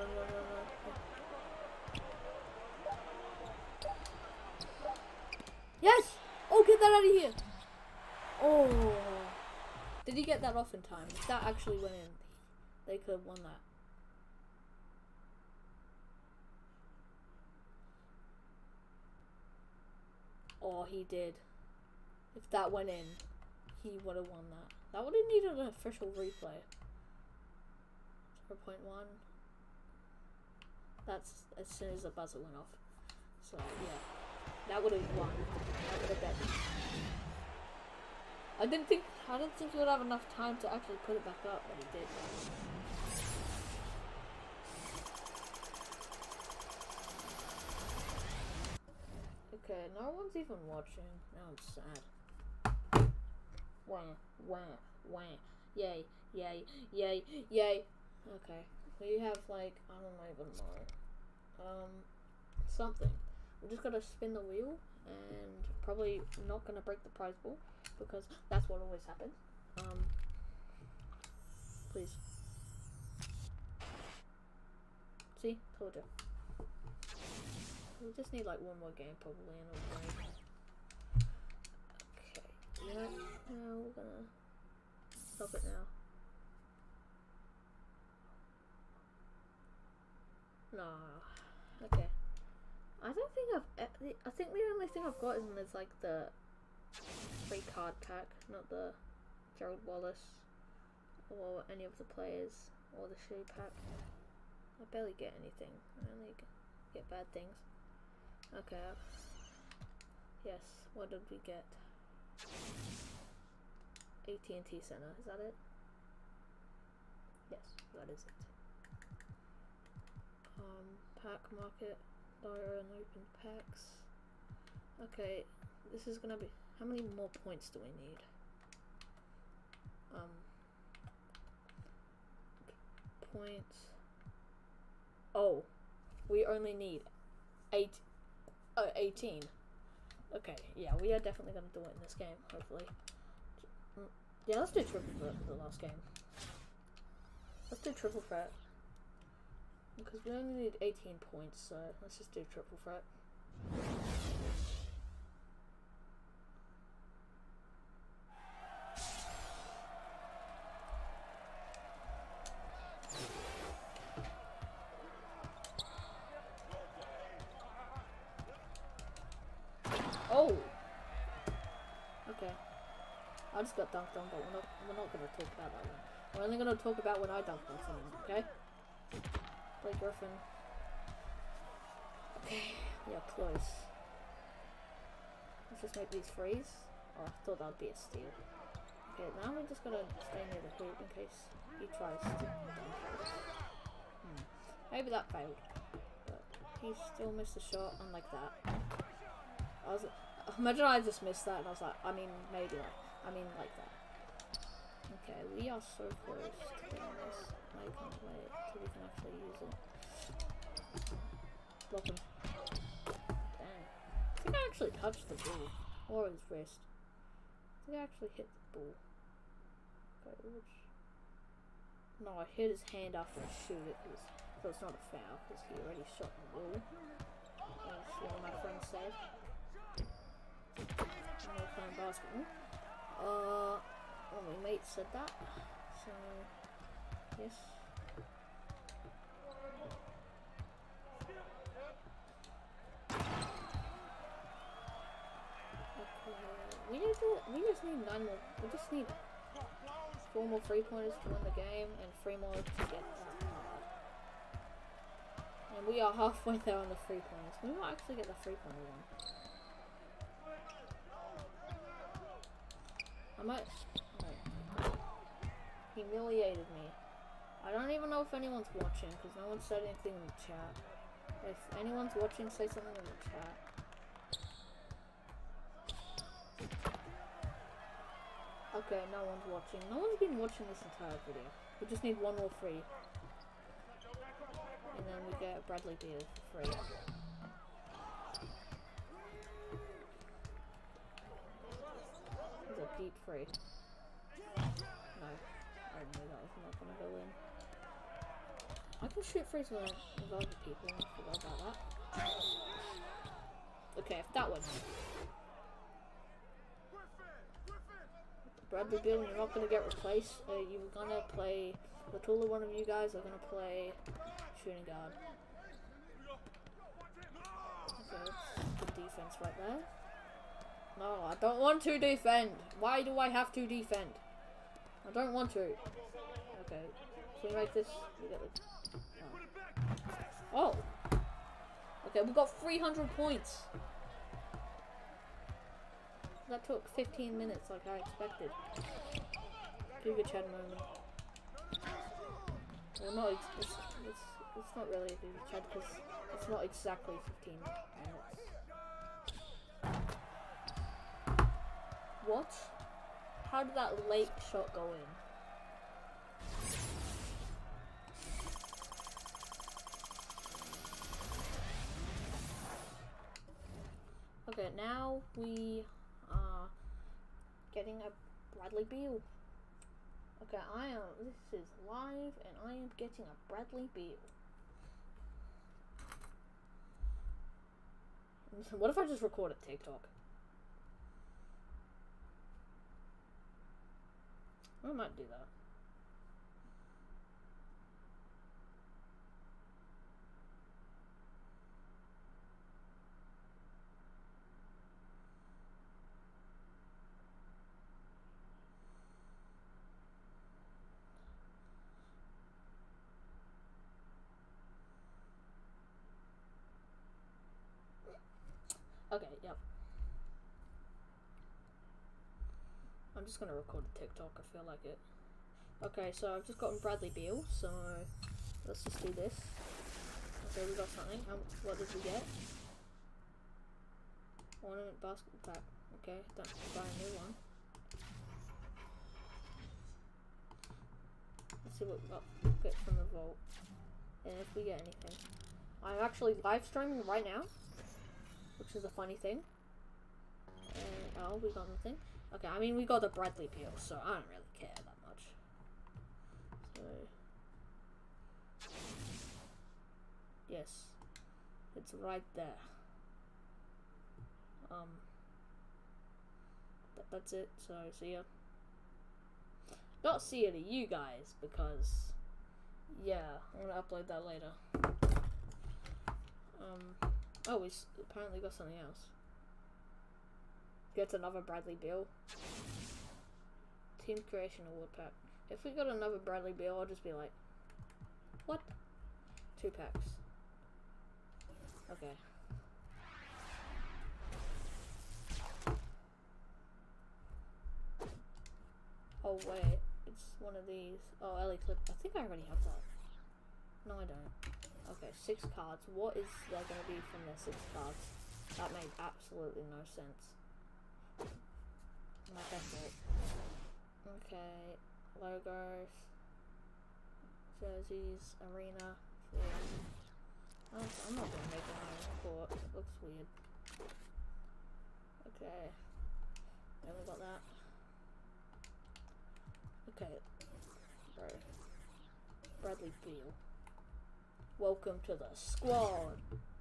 Yes! Oh, get that out of here! Oh. Did he get that off in time? If that actually went in, they could have won that. Oh, he did. If that went in, he would have won that. That would have needed an official replay. 0.1. That's as soon as the buzzer went off. So, yeah. That would have won. That would have bet. I didn't think he would have enough time to actually put it back up, but he did. Okay, no one's even watching. Now I'm sad. Wah. Yay. Okay. We have like, I don't even know. Something. We're just gonna spin the wheel and probably not gonna break the prize ball because that's what always happens. Please. See? Told you. We just need like 1 more game probably and it'll break. Okay. Yeah. Now we're gonna stop it now. No. Okay. I don't think I think the only thing I've gotten is like the free card pack, not the Gerald Wallace or any of the players or the shoe pack. I barely get anything. I only get bad things. Okay. Yes. What did we get? AT&T Center. Is that it? Yes, that is it. Pack market. Lower and open packs. Okay, this is gonna be. How many more points do we need? Points. Oh, we only need 18. Okay, yeah, we are definitely gonna do it in this game. Hopefully. Yeah, let's do triple threat for the last game. Let's do triple threat. Because we only need 18 points, so let's just do triple threat. Oh! Okay. I just got dunked on, but we're not going to talk about that one. We're only going to talk about when I dunked on someone, okay? Blake Griffin. Okay, yeah, close. Let's just make these freeze. Oh, I thought that would be a steal. Okay, now we're just gonna stay near the hoop in case he tries to dunk it. Maybe that failed. But he still missed the shot, unlike that. Imagine I just missed that and I was like, I mean like that. Okay, we are so close to getting this. I can't wait till we can actually use it. Block him. Dang. I think I actually touched the ball. Or his wrist. I think I actually hit the ball. Okay, which... No, I hit his hand after I shoot it. Because but it's not a foul because he already shot the ball. As one of my friends said. When we were playing basketball. One of my mates said that. So, yes. We just need 9 more. We just need 4 more 3-pointers to win the game and 3 more to get that card. And we are halfway there on the 3-pointers. We might actually get the 3-pointer one. I might. Right. Humiliated me. I don't even know if anyone's watching because no one said anything in the chat. If anyone's watching, say something in the chat. Okay, no one's watching. No one's been watching this entire video. We just need 1 more free. And then we get Bradley Beal for free. There's a Pete free. No, I knew that was not gonna go in. I can shoot frees with other people. I forgot about that. Okay, if that went in. Bradley Beal, you're not gonna get replaced. You're gonna play. The taller one of you guys are gonna play shooting guard. Okay, that's good defense right there. No, I don't want to defend. Why do I have to defend? I don't want to. Okay, so we make this. We get the. Oh. Okay, we got 300 points. That took 15 minutes, like I expected. Give a Chad moment. Well, no, it's not really a Google Chad because it's not exactly 15 minutes. What? How did that late shot go in? Okay, now we are getting a Bradley Beal. Okay, this is live and I am getting a Bradley Beal. What if I just record a TikTok? I might do that. Okay, yep. I'm just gonna record a TikTok, I feel like it. Okay, so I've just gotten Bradley Beal, so let's just do this. Okay, we got something. What did we get? Ornament basket pack. Okay, don't buy a new one. Let's see what we got get from the vault. And if we get anything. I'm actually live streaming right now, which is a funny thing. And oh, we got nothing. Okay, I mean we got the Bradley Beal, so I don't really care that much. So yes, it's right there. That's it. So see ya. Not see ya to you guys because yeah, I'm gonna upload that later. Oh, we apparently got something else. Gets another Bradley Beal. Team Creation Award Pack. If we got another Bradley Beal, I'll just be like, what? 2 packs. Okay. Oh wait, it's one of these. Oh, Ellie Clip. I think I already have that. No, I don't. Okay, 6 cards. What is there going to be from the 6 cards? That made absolutely no sense. Like I thought. Okay, logos, jerseys, arena. I'm not going to make an iron court. It looks weird. Okay, then we got that. Okay, bro. Bradley Beal. Welcome to the squad.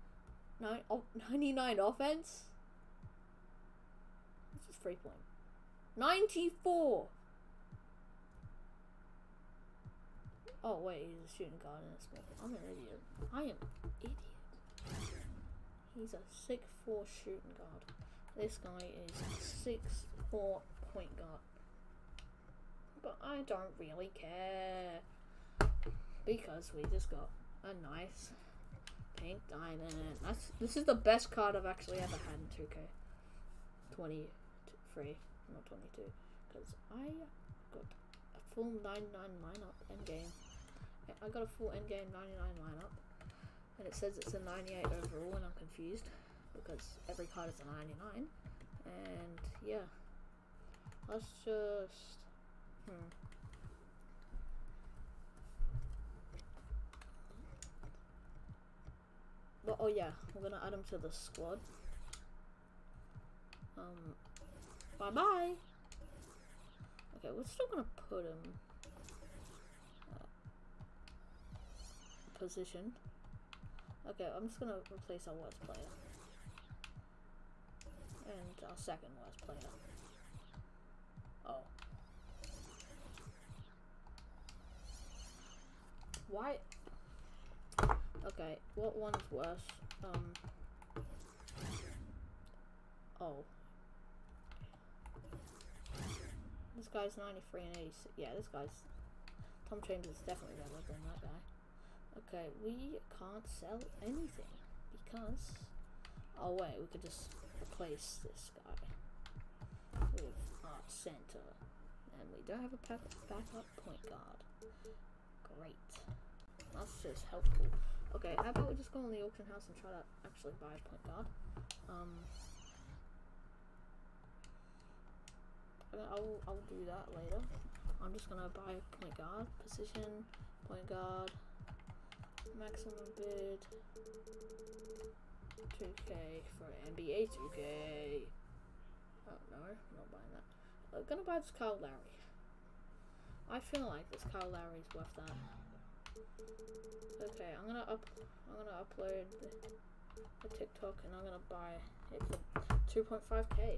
99 offense? This is 3 point. 94! Oh wait, he's a shooting guard in this one. I'm an idiot. I am an idiot. He's a 6'4" shooting guard. This guy is a 6'4" point guard. But I don't really care. Because we just got a nice pink diamond. This is the best card I've actually ever had in 2K. 23, not 22. Because I got a full 99 lineup endgame. I got a full endgame 99 lineup. And it says it's a 98 overall, and I'm confused. Because every card is a 99. And yeah. Let's just... Well, oh yeah, we're gonna add him to the squad. Bye bye. Okay, we're still gonna put him position. Okay, I'm just gonna replace our worst player and our second worst player. Oh. Why? Okay, what one's worse? Oh. This guy's 93 and 86. Yeah, this guy's... Tom Chambers is definitely better than that guy. Okay, we can't sell anything because... Oh wait, we could just replace this guy with our center. And we don't have a backup point guard. Great. That's just helpful. Okay, how about we just go on the auction house and try to actually buy a point guard? I'll do that later. I'm just gonna buy a point guard position, point guard, maximum bid, 2K for NBA 2K. Oh no, I'm not buying that. I'm gonna buy this Kyle Lowry. I feel like this Kyle Lowry's worth that. Okay, I'm gonna upload the TikTok and I'm gonna buy it for 2.5K.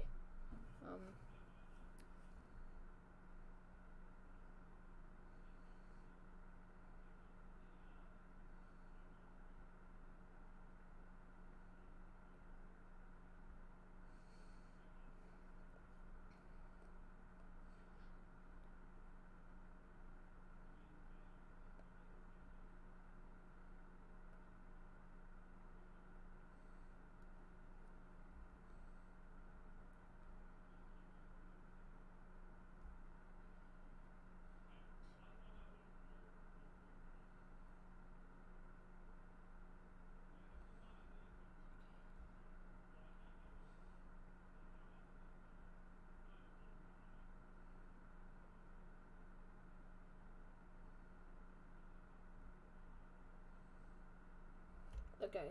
Okay.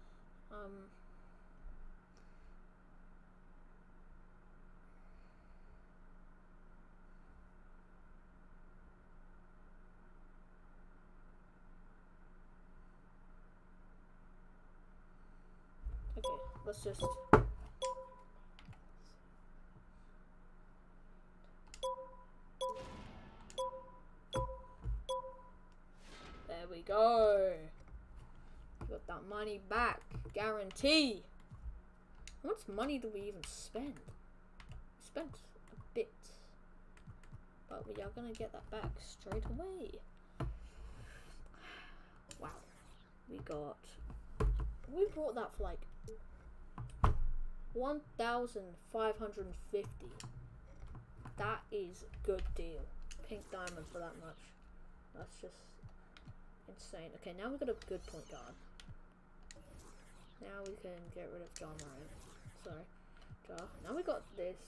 Okay, let's just... There we go. Got that money back, guarantee. How much money do we even spend? We spent a bit, but we are gonna get that back straight away. Wow, we bought that for like 1,550. That is a good deal. Pink diamond for that much. That's just insane. Okay, now we've got a good point guard. Now we can get rid of John Ryan. Sorry. Now we got this.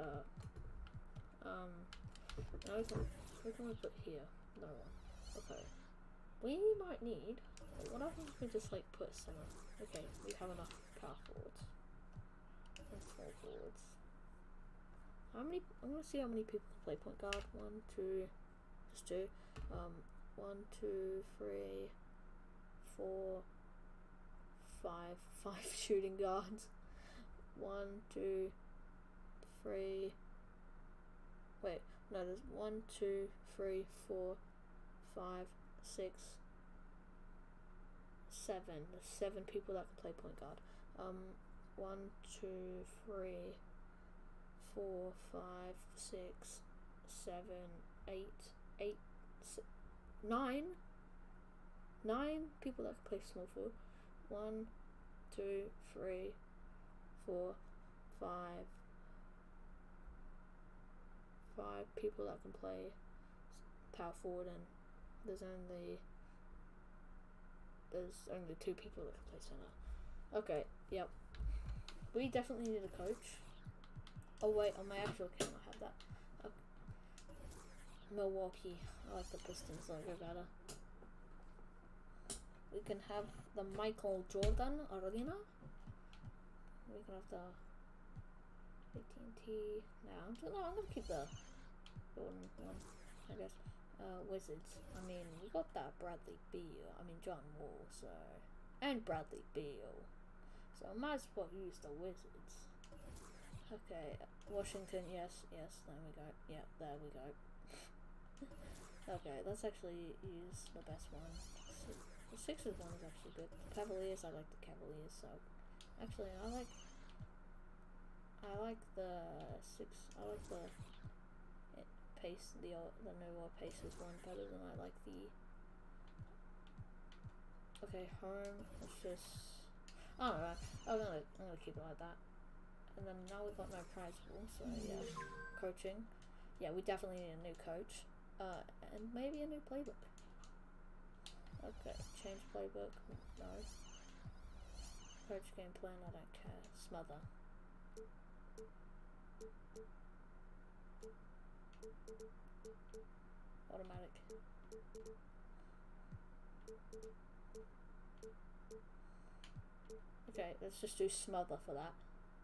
Now we can put here. No one. Okay. We might need. What happens if we just like put someone? Okay, we have enough power forwards and small forwards. How many? I want to see how many people can play point guard. 1, 2, just 2. 1, 2, 3, 4, 5, 5 shooting guards. 1, 2, 3. Wait, no, there's 1, 2, 3, 4, 5, 6, 7. There's 7 people that can play point guard. 1, 2, 3, 4, 5, 6, 7, 8, 9. 9 people that can play small forward. 1, 2, 3, 4, 5. 5 people that can play power forward, and there's only 2 people that can play center. Okay, yep. We definitely need a coach. Oh wait, on my actual account I have that. Okay. Milwaukee. I like the Pistons logo better. We can have the Michael Jordan Arena. We can have the AT&T. No, I'm gonna keep the Jordan one, I guess. Wizards. I mean, we got that Bradley Beal. I mean, John Wall. So, and Bradley Beal. So I might as well use the Wizards. Okay, Washington. Yes. There we go. Yeah, there we go. Okay, let's actually use the best one. The Sixers one is actually good. The Cavaliers, I like the Cavaliers. So, actually, I like the pace, the newer Pacers one better than I like the. Okay, home. Let's just. I don't know. I'm gonna keep it like that. And then now we've got no prize pool, so yeah. Coaching. Yeah, we definitely need a new coach. And maybe a new playbook. Okay, change playbook. No. Coach game plan, I don't care. Smother. Automatic. Okay, let's just do smother for that.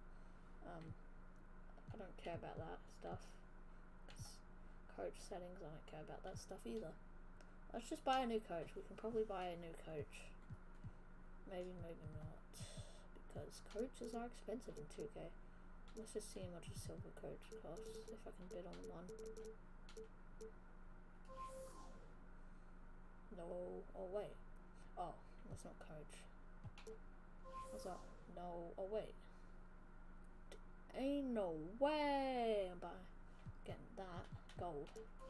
I don't care about that stuff. Coach settings, I don't care about that stuff either. Let's just buy a new coach. We can probably buy a new coach. Maybe not. Because coaches are expensive in 2K. Let's just see how much a silver coach costs, if I can bid on one. No. Oh, wait. Oh, that's not coach. What's that? No. Oh, wait. Ain't no way I'm getting that. Gold.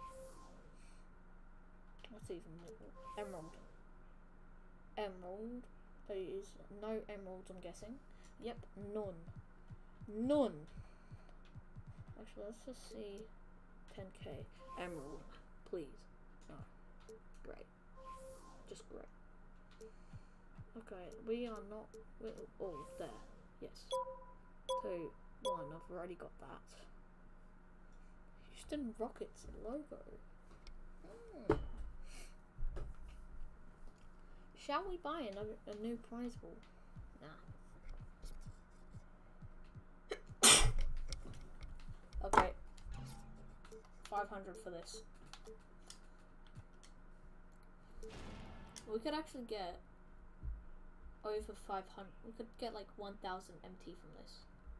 What's even emerald? Emerald. There is no emeralds, I'm guessing. Yep, none. Actually, let's just see. 10k emerald, please. No, great, just great. Okay, we are not. Oh, there. Yes. 2, 1. I've already got that. Houston Rockets logo. Shall we buy a new prize ball? Nah. Okay. 500 for this. We could actually get over 500. We could get like 1,000 MT from this.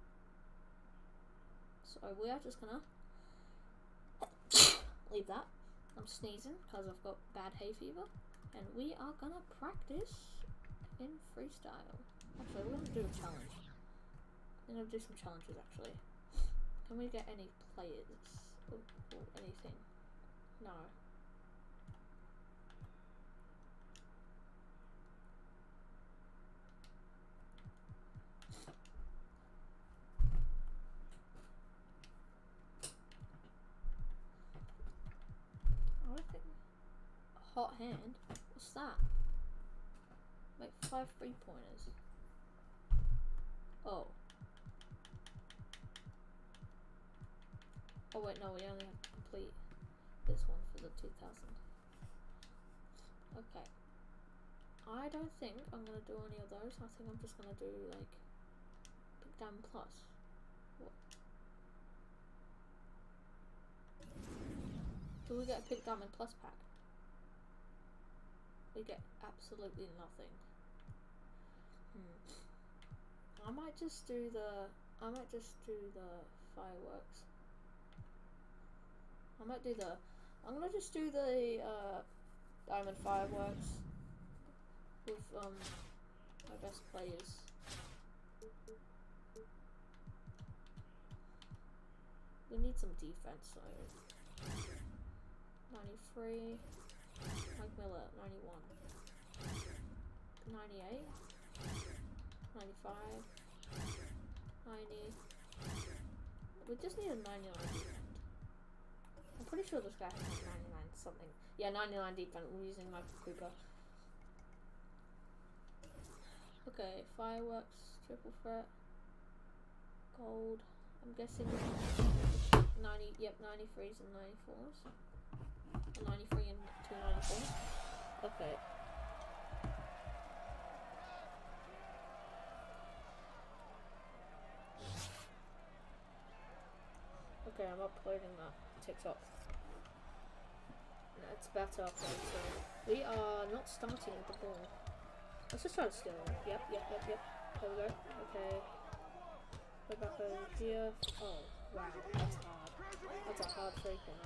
So we are just gonna leave that. I'm sneezing because I've got bad hay fever. And we are gonna practice in freestyle. Actually, we're gonna do a challenge. I'm gonna do some challenges actually. Can we get any players or anything? No. I think hot hand. What's that? Like 5 3-pointers. Oh. Oh wait, no, we only have to complete this one for the 2000. Okay. I don't think I'm gonna do any of those. I think I'm just gonna do like Pick Diamond Plus. What? Do we get a Pick Diamond Plus pack? we get absolutely nothing. I might just do the fireworks. I'm gonna just do the diamond fireworks with my best players. We need some defense, so 93, Mike Miller, 91, 98, 95, 90. We just need a 99 defense. I'm pretty sure this guy has 99 something. Yeah, 99 defense. We're using Michael Cooper. Okay, fireworks, triple threat, gold. I'm guessing 90. Yep, 93s and 94s. 93 and 294s. Okay. Okay, I'm uploading that to TikTok. It's better upload, so we are not starting with the ball. Let's just try to steal it. Yep. There we go. Okay. Go back over here. Oh, wow, that's hard. That's a hard three-pointer.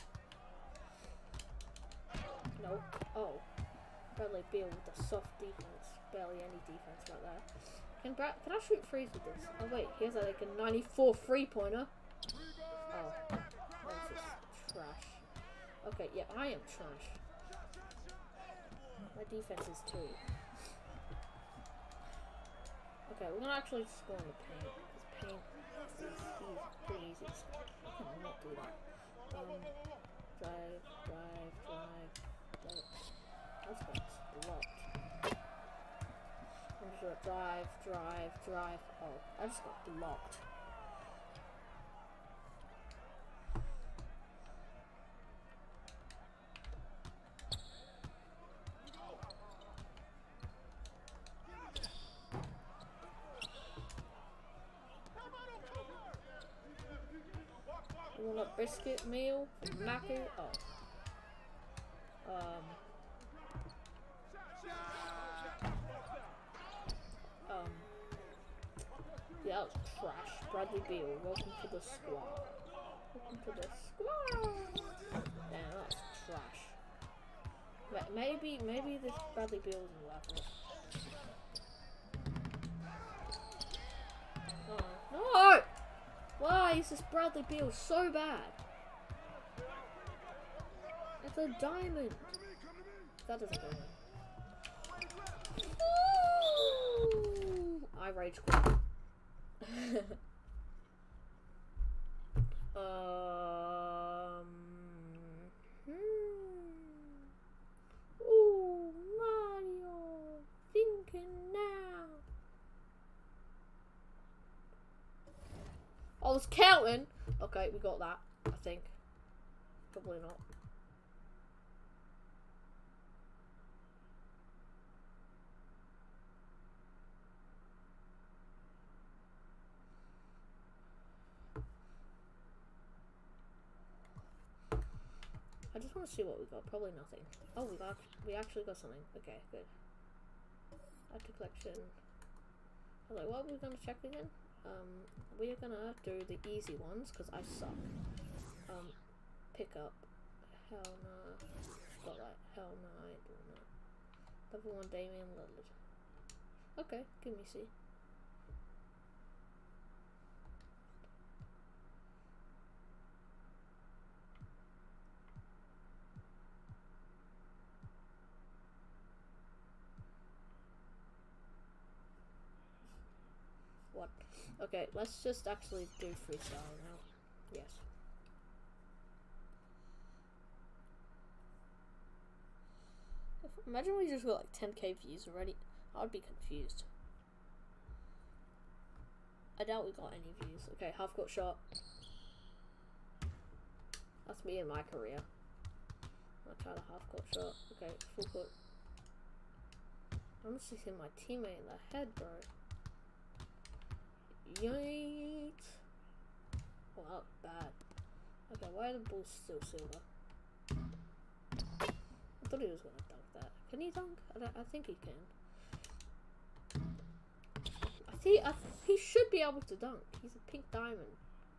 Nope. Oh. Bradley Beal with the soft defense. Barely any defense right there. Can I shoot threes with this? Oh wait, here's like a 94 three-pointer. Oh, that's just trash. Okay, yeah, I am trash. My defense is too. Okay, we're gonna actually score in the paint, because paint is pretty easy to score. I cannot do that. Drive. That's blocked. I'm just gonna drive. Oh, I just got blocked. You want a biscuit meal? Mackie? Oh. Yeah, that was trash. Bradley Beal, welcome to the squad. Welcome to the squad. Damn, that was trash. But maybe this Bradley Beal isn't worth it. Oh no! Why is this Bradley Beal so bad? It's a diamond. That doesn't go in. Ooh! I rage quit. Ooh, Mario, thinking now. I was counting. Okay, we got that. I think. Probably not. I just want to see what we got. Probably nothing. Oh, we actually got something. Okay, good. Add to collection. I was like, what are we gonna check again? We are gonna do the easy ones because I suck. Pick up. Hell no. Spotlight. Hell no, I ain't doing that. Level 1 Damian Lillard. Okay, give me C. What? Okay, let's just actually do freestyle now. Yes. Imagine we just got like 10k views already. I'd be confused. I doubt we got any views. Okay, half court shot. That's me in my career. I'll try the half court shot. Okay, full court. I'm just hitting my teammate in the head, bro. Yeet. Oh, that was bad. Okay, why are the balls still silver? What thought he was gonna dunk that. Can he dunk? I think he can. He should be able to dunk. He's a pink diamond.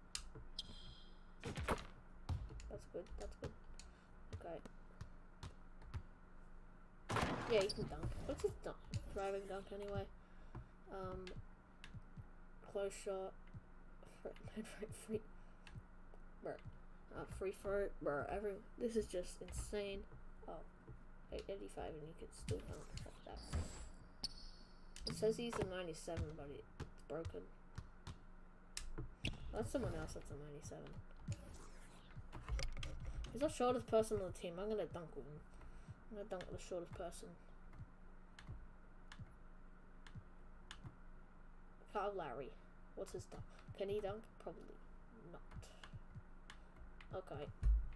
That's good. That's good. Okay. Yeah, he can dunk. What's his dunk? Driving dunk anyway. Close shot. Free. Bruh. Free throw. Bruh. This is just insane. Oh. 85 and you can still dunk like that. It says he's a 97, but it's broken. That's someone else that's a 97. He's the shortest person on the team. I'm gonna dunk with him. I'm gonna dunk with the shortest person. Kyle Lowry. What's his dunk? Can he dunk? Probably not. Okay.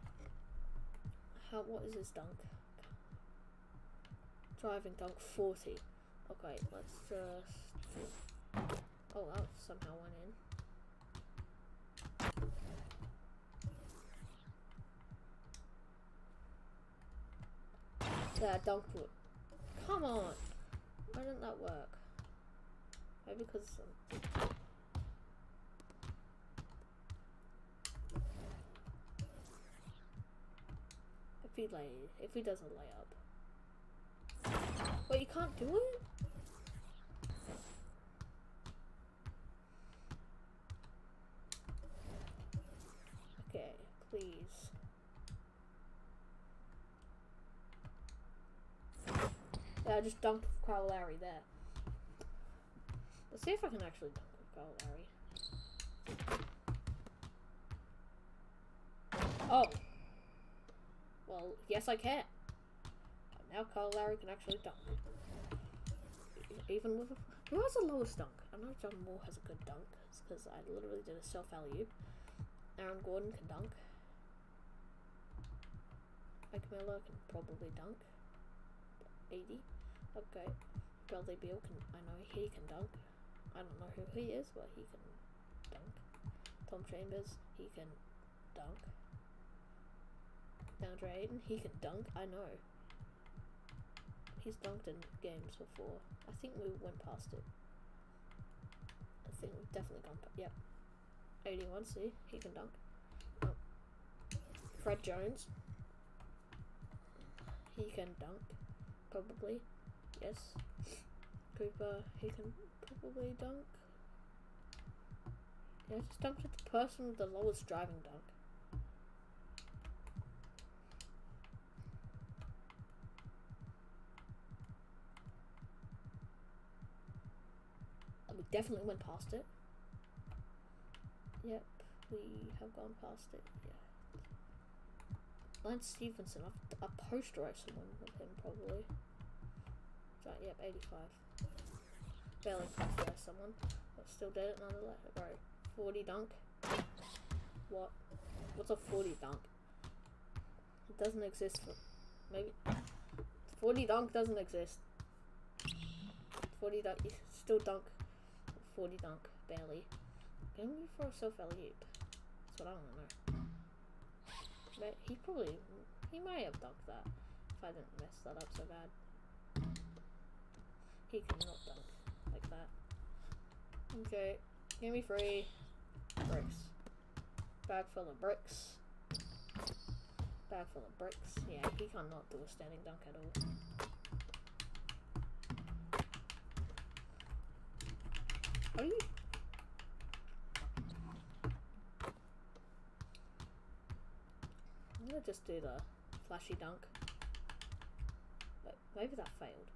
What is his dunk? Driving dunk 40. Okay, let's just... Oh, that somehow went in. Yeah, dunk it. Come on! Why didn't that work? Maybe because... if he does a layup. Wait, you can't do it? Okay, please. Yeah, I just dunked with Kyle Lowry there. Let's see if I can actually dunk with Kyle Lowry. Oh. Well, yes I can. Now Kyle Lowry can actually dunk. Even with who has the lowest dunk? I know John Moore has a good dunk. It's because I literally did a self-alley-oop. Aaron Gordon can dunk. Mike Miller can probably dunk. 80. Okay. Bradley Beal can. I know he can dunk. I don't know who he is, but he can dunk. Tom Chambers, he can dunk. DeAndre Ayton, he can dunk. I know. He's dunked in games before. I think we went past it. I think we've definitely gone past. Yep. 81. See, he can dunk. Oh. Fred Jones. He can dunk. Probably. Yes. Cooper, he can probably dunk. Yeah, I just dunked at the person with the lowest driving dunk. We definitely went past it. Yep, we have gone past it. Yeah. Lance Stevenson, I'll posterize someone with him probably. So, yep, 85. Barely posterize someone, but still did it nonetheless. Bro, 40 dunk. What? What's a 40 dunk? It doesn't exist for maybe 40 dunk doesn't exist. 40 dunk, you still dunk. 40 dunk, barely. Can we throw a self-alley-oop? That's what I want to know. But he might have dunked that if I didn't mess that up so bad. He cannot dunk like that. Okay, give me 3 bricks. Bag full of bricks. Bag full of bricks. Yeah, he cannot do a standing dunk at all. Are you? I'm gonna just do the flashy dunk. But maybe that failed.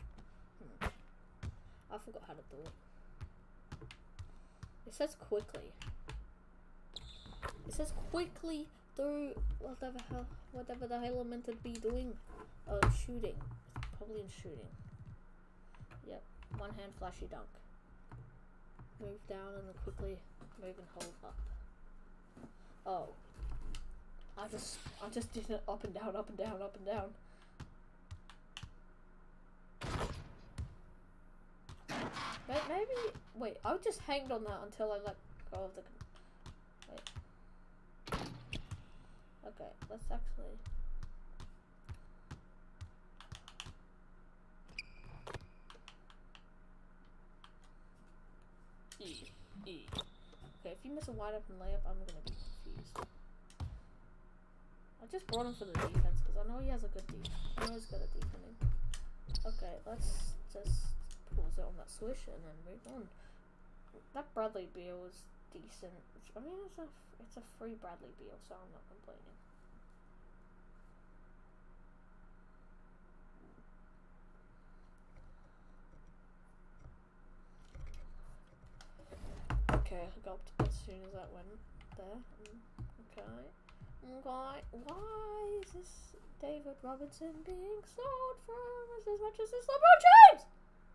I forgot how to do it. It says quickly. It says quickly through whatever the hell I'm meant to be doing. Shooting. Probably in shooting. Yep. One hand flashy dunk. Move down and then quickly move and hold up. Oh. I just did it up and down, up and down, up and down. Maybe wait, I just hanged on that until I let go of the wait. Okay, let's actually If you miss a wide open layup, I'm gonna be confused. I just brought him for the defense because I know he has a good defense. I know he's good at defending. Okay, let's just pause it on that swish and then move on. That Bradley Beal was decent. I mean, it's a free Bradley Beal, so I'm not complaining. Okay, I got as soon as that went there. Okay. Why is this David Robinson being sold for as much as this LeBron James?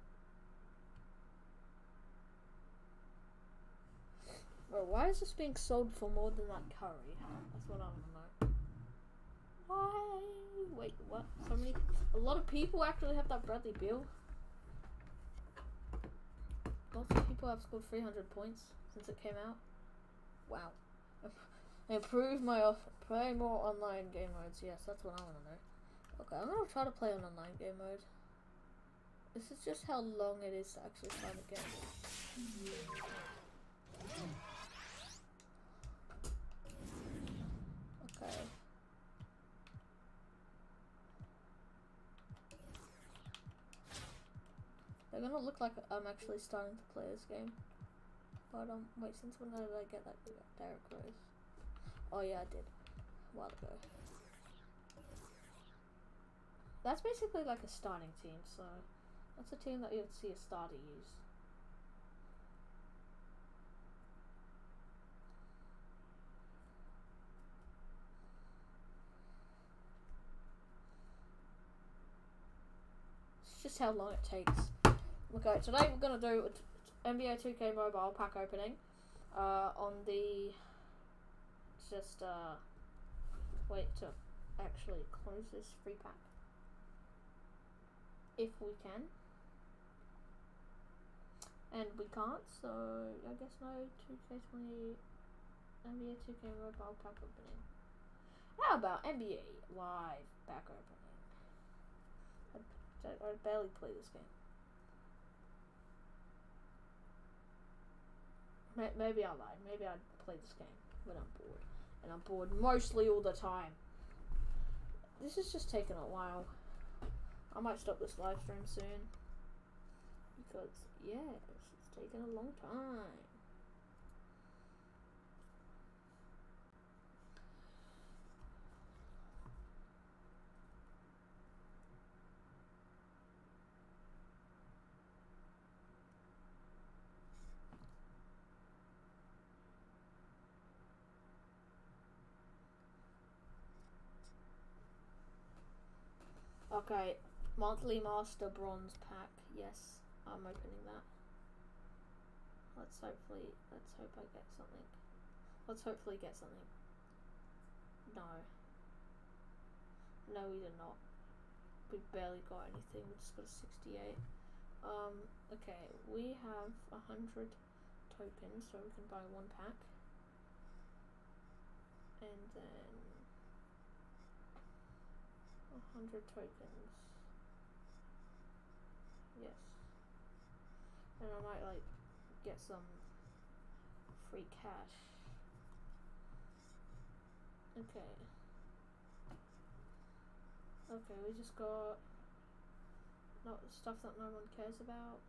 Bro, why is this being sold for more than that Curry? That's what I want to know. Why? Wait, what? A lot of people actually have that Bradley Beal. Lots of people have scored 300 points since it came out. Wow. Improve my play more online game modes. Yes, that's what I want to know. Okay, I'm gonna try to play on online game mode. This is just how long it is to actually start a game. Okay. They're gonna look like I'm actually starting to play this game. But wait, since when did I get that Derrick Rose? Oh yeah, I did. A while ago. That's basically like a starting team, so that's a team that you'd see a starter use. It's just how long it takes. Okay, today we're gonna do NBA 2K Mobile pack opening. On the just wait to actually close this free pack if we can, and we can't, so I guess no 2K20 NBA 2K Mobile pack opening. How about NBA Live pack opening? I barely play this game. Maybe I lied. Maybe I'd play this game when I'm bored. And I'm bored mostly all the time. This is just taking a while. I might stop this live stream soon. Because, yes, it's taking a long time. Okay, monthly master bronze pack. Yes, I'm opening that. Let's hope I get something. Let's hopefully get something. No, we did not. We barely got anything. We just got a 68. Okay, we have 100 tokens, so we can buy one pack, and then 100 tokens. Yes. And I might like get some free cash. Okay. Okay, we just got stuff that no one cares about.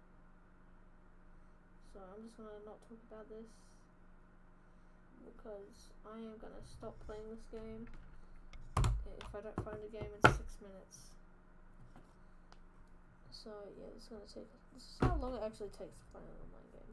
So I'm just gonna not talk about this because I am gonna stop playing this game if I don't find a game in 6 minutes. So yeah, this is how long it actually takes to play an online game.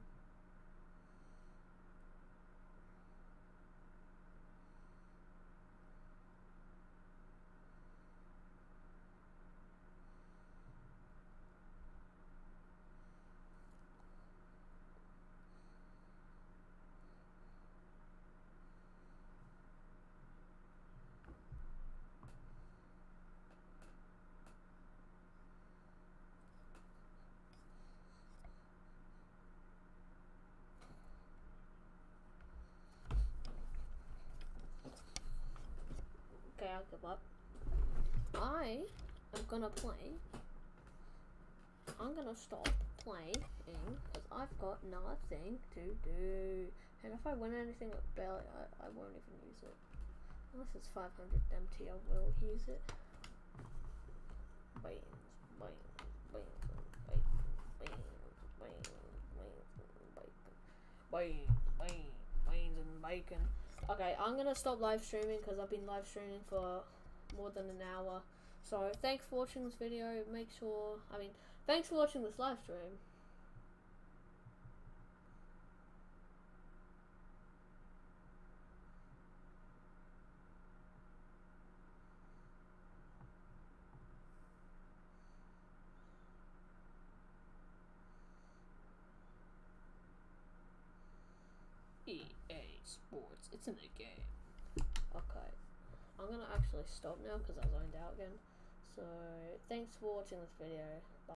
Okay, I'll give up. I am gonna play. I'm gonna stop playing because I've got nothing to do. And if I win anything with Beal, I won't even use it. Unless it's 500 MT, I will use it. Beans, and bacon. Okay, I'm gonna stop live streaming because I've been live streaming for more than an hour. So thanks for watching this video. Thanks for watching this live stream. EA Sports, it's in the game. Okay, I'm gonna actually stop now because I zoned out again. So thanks for watching this video. Bye.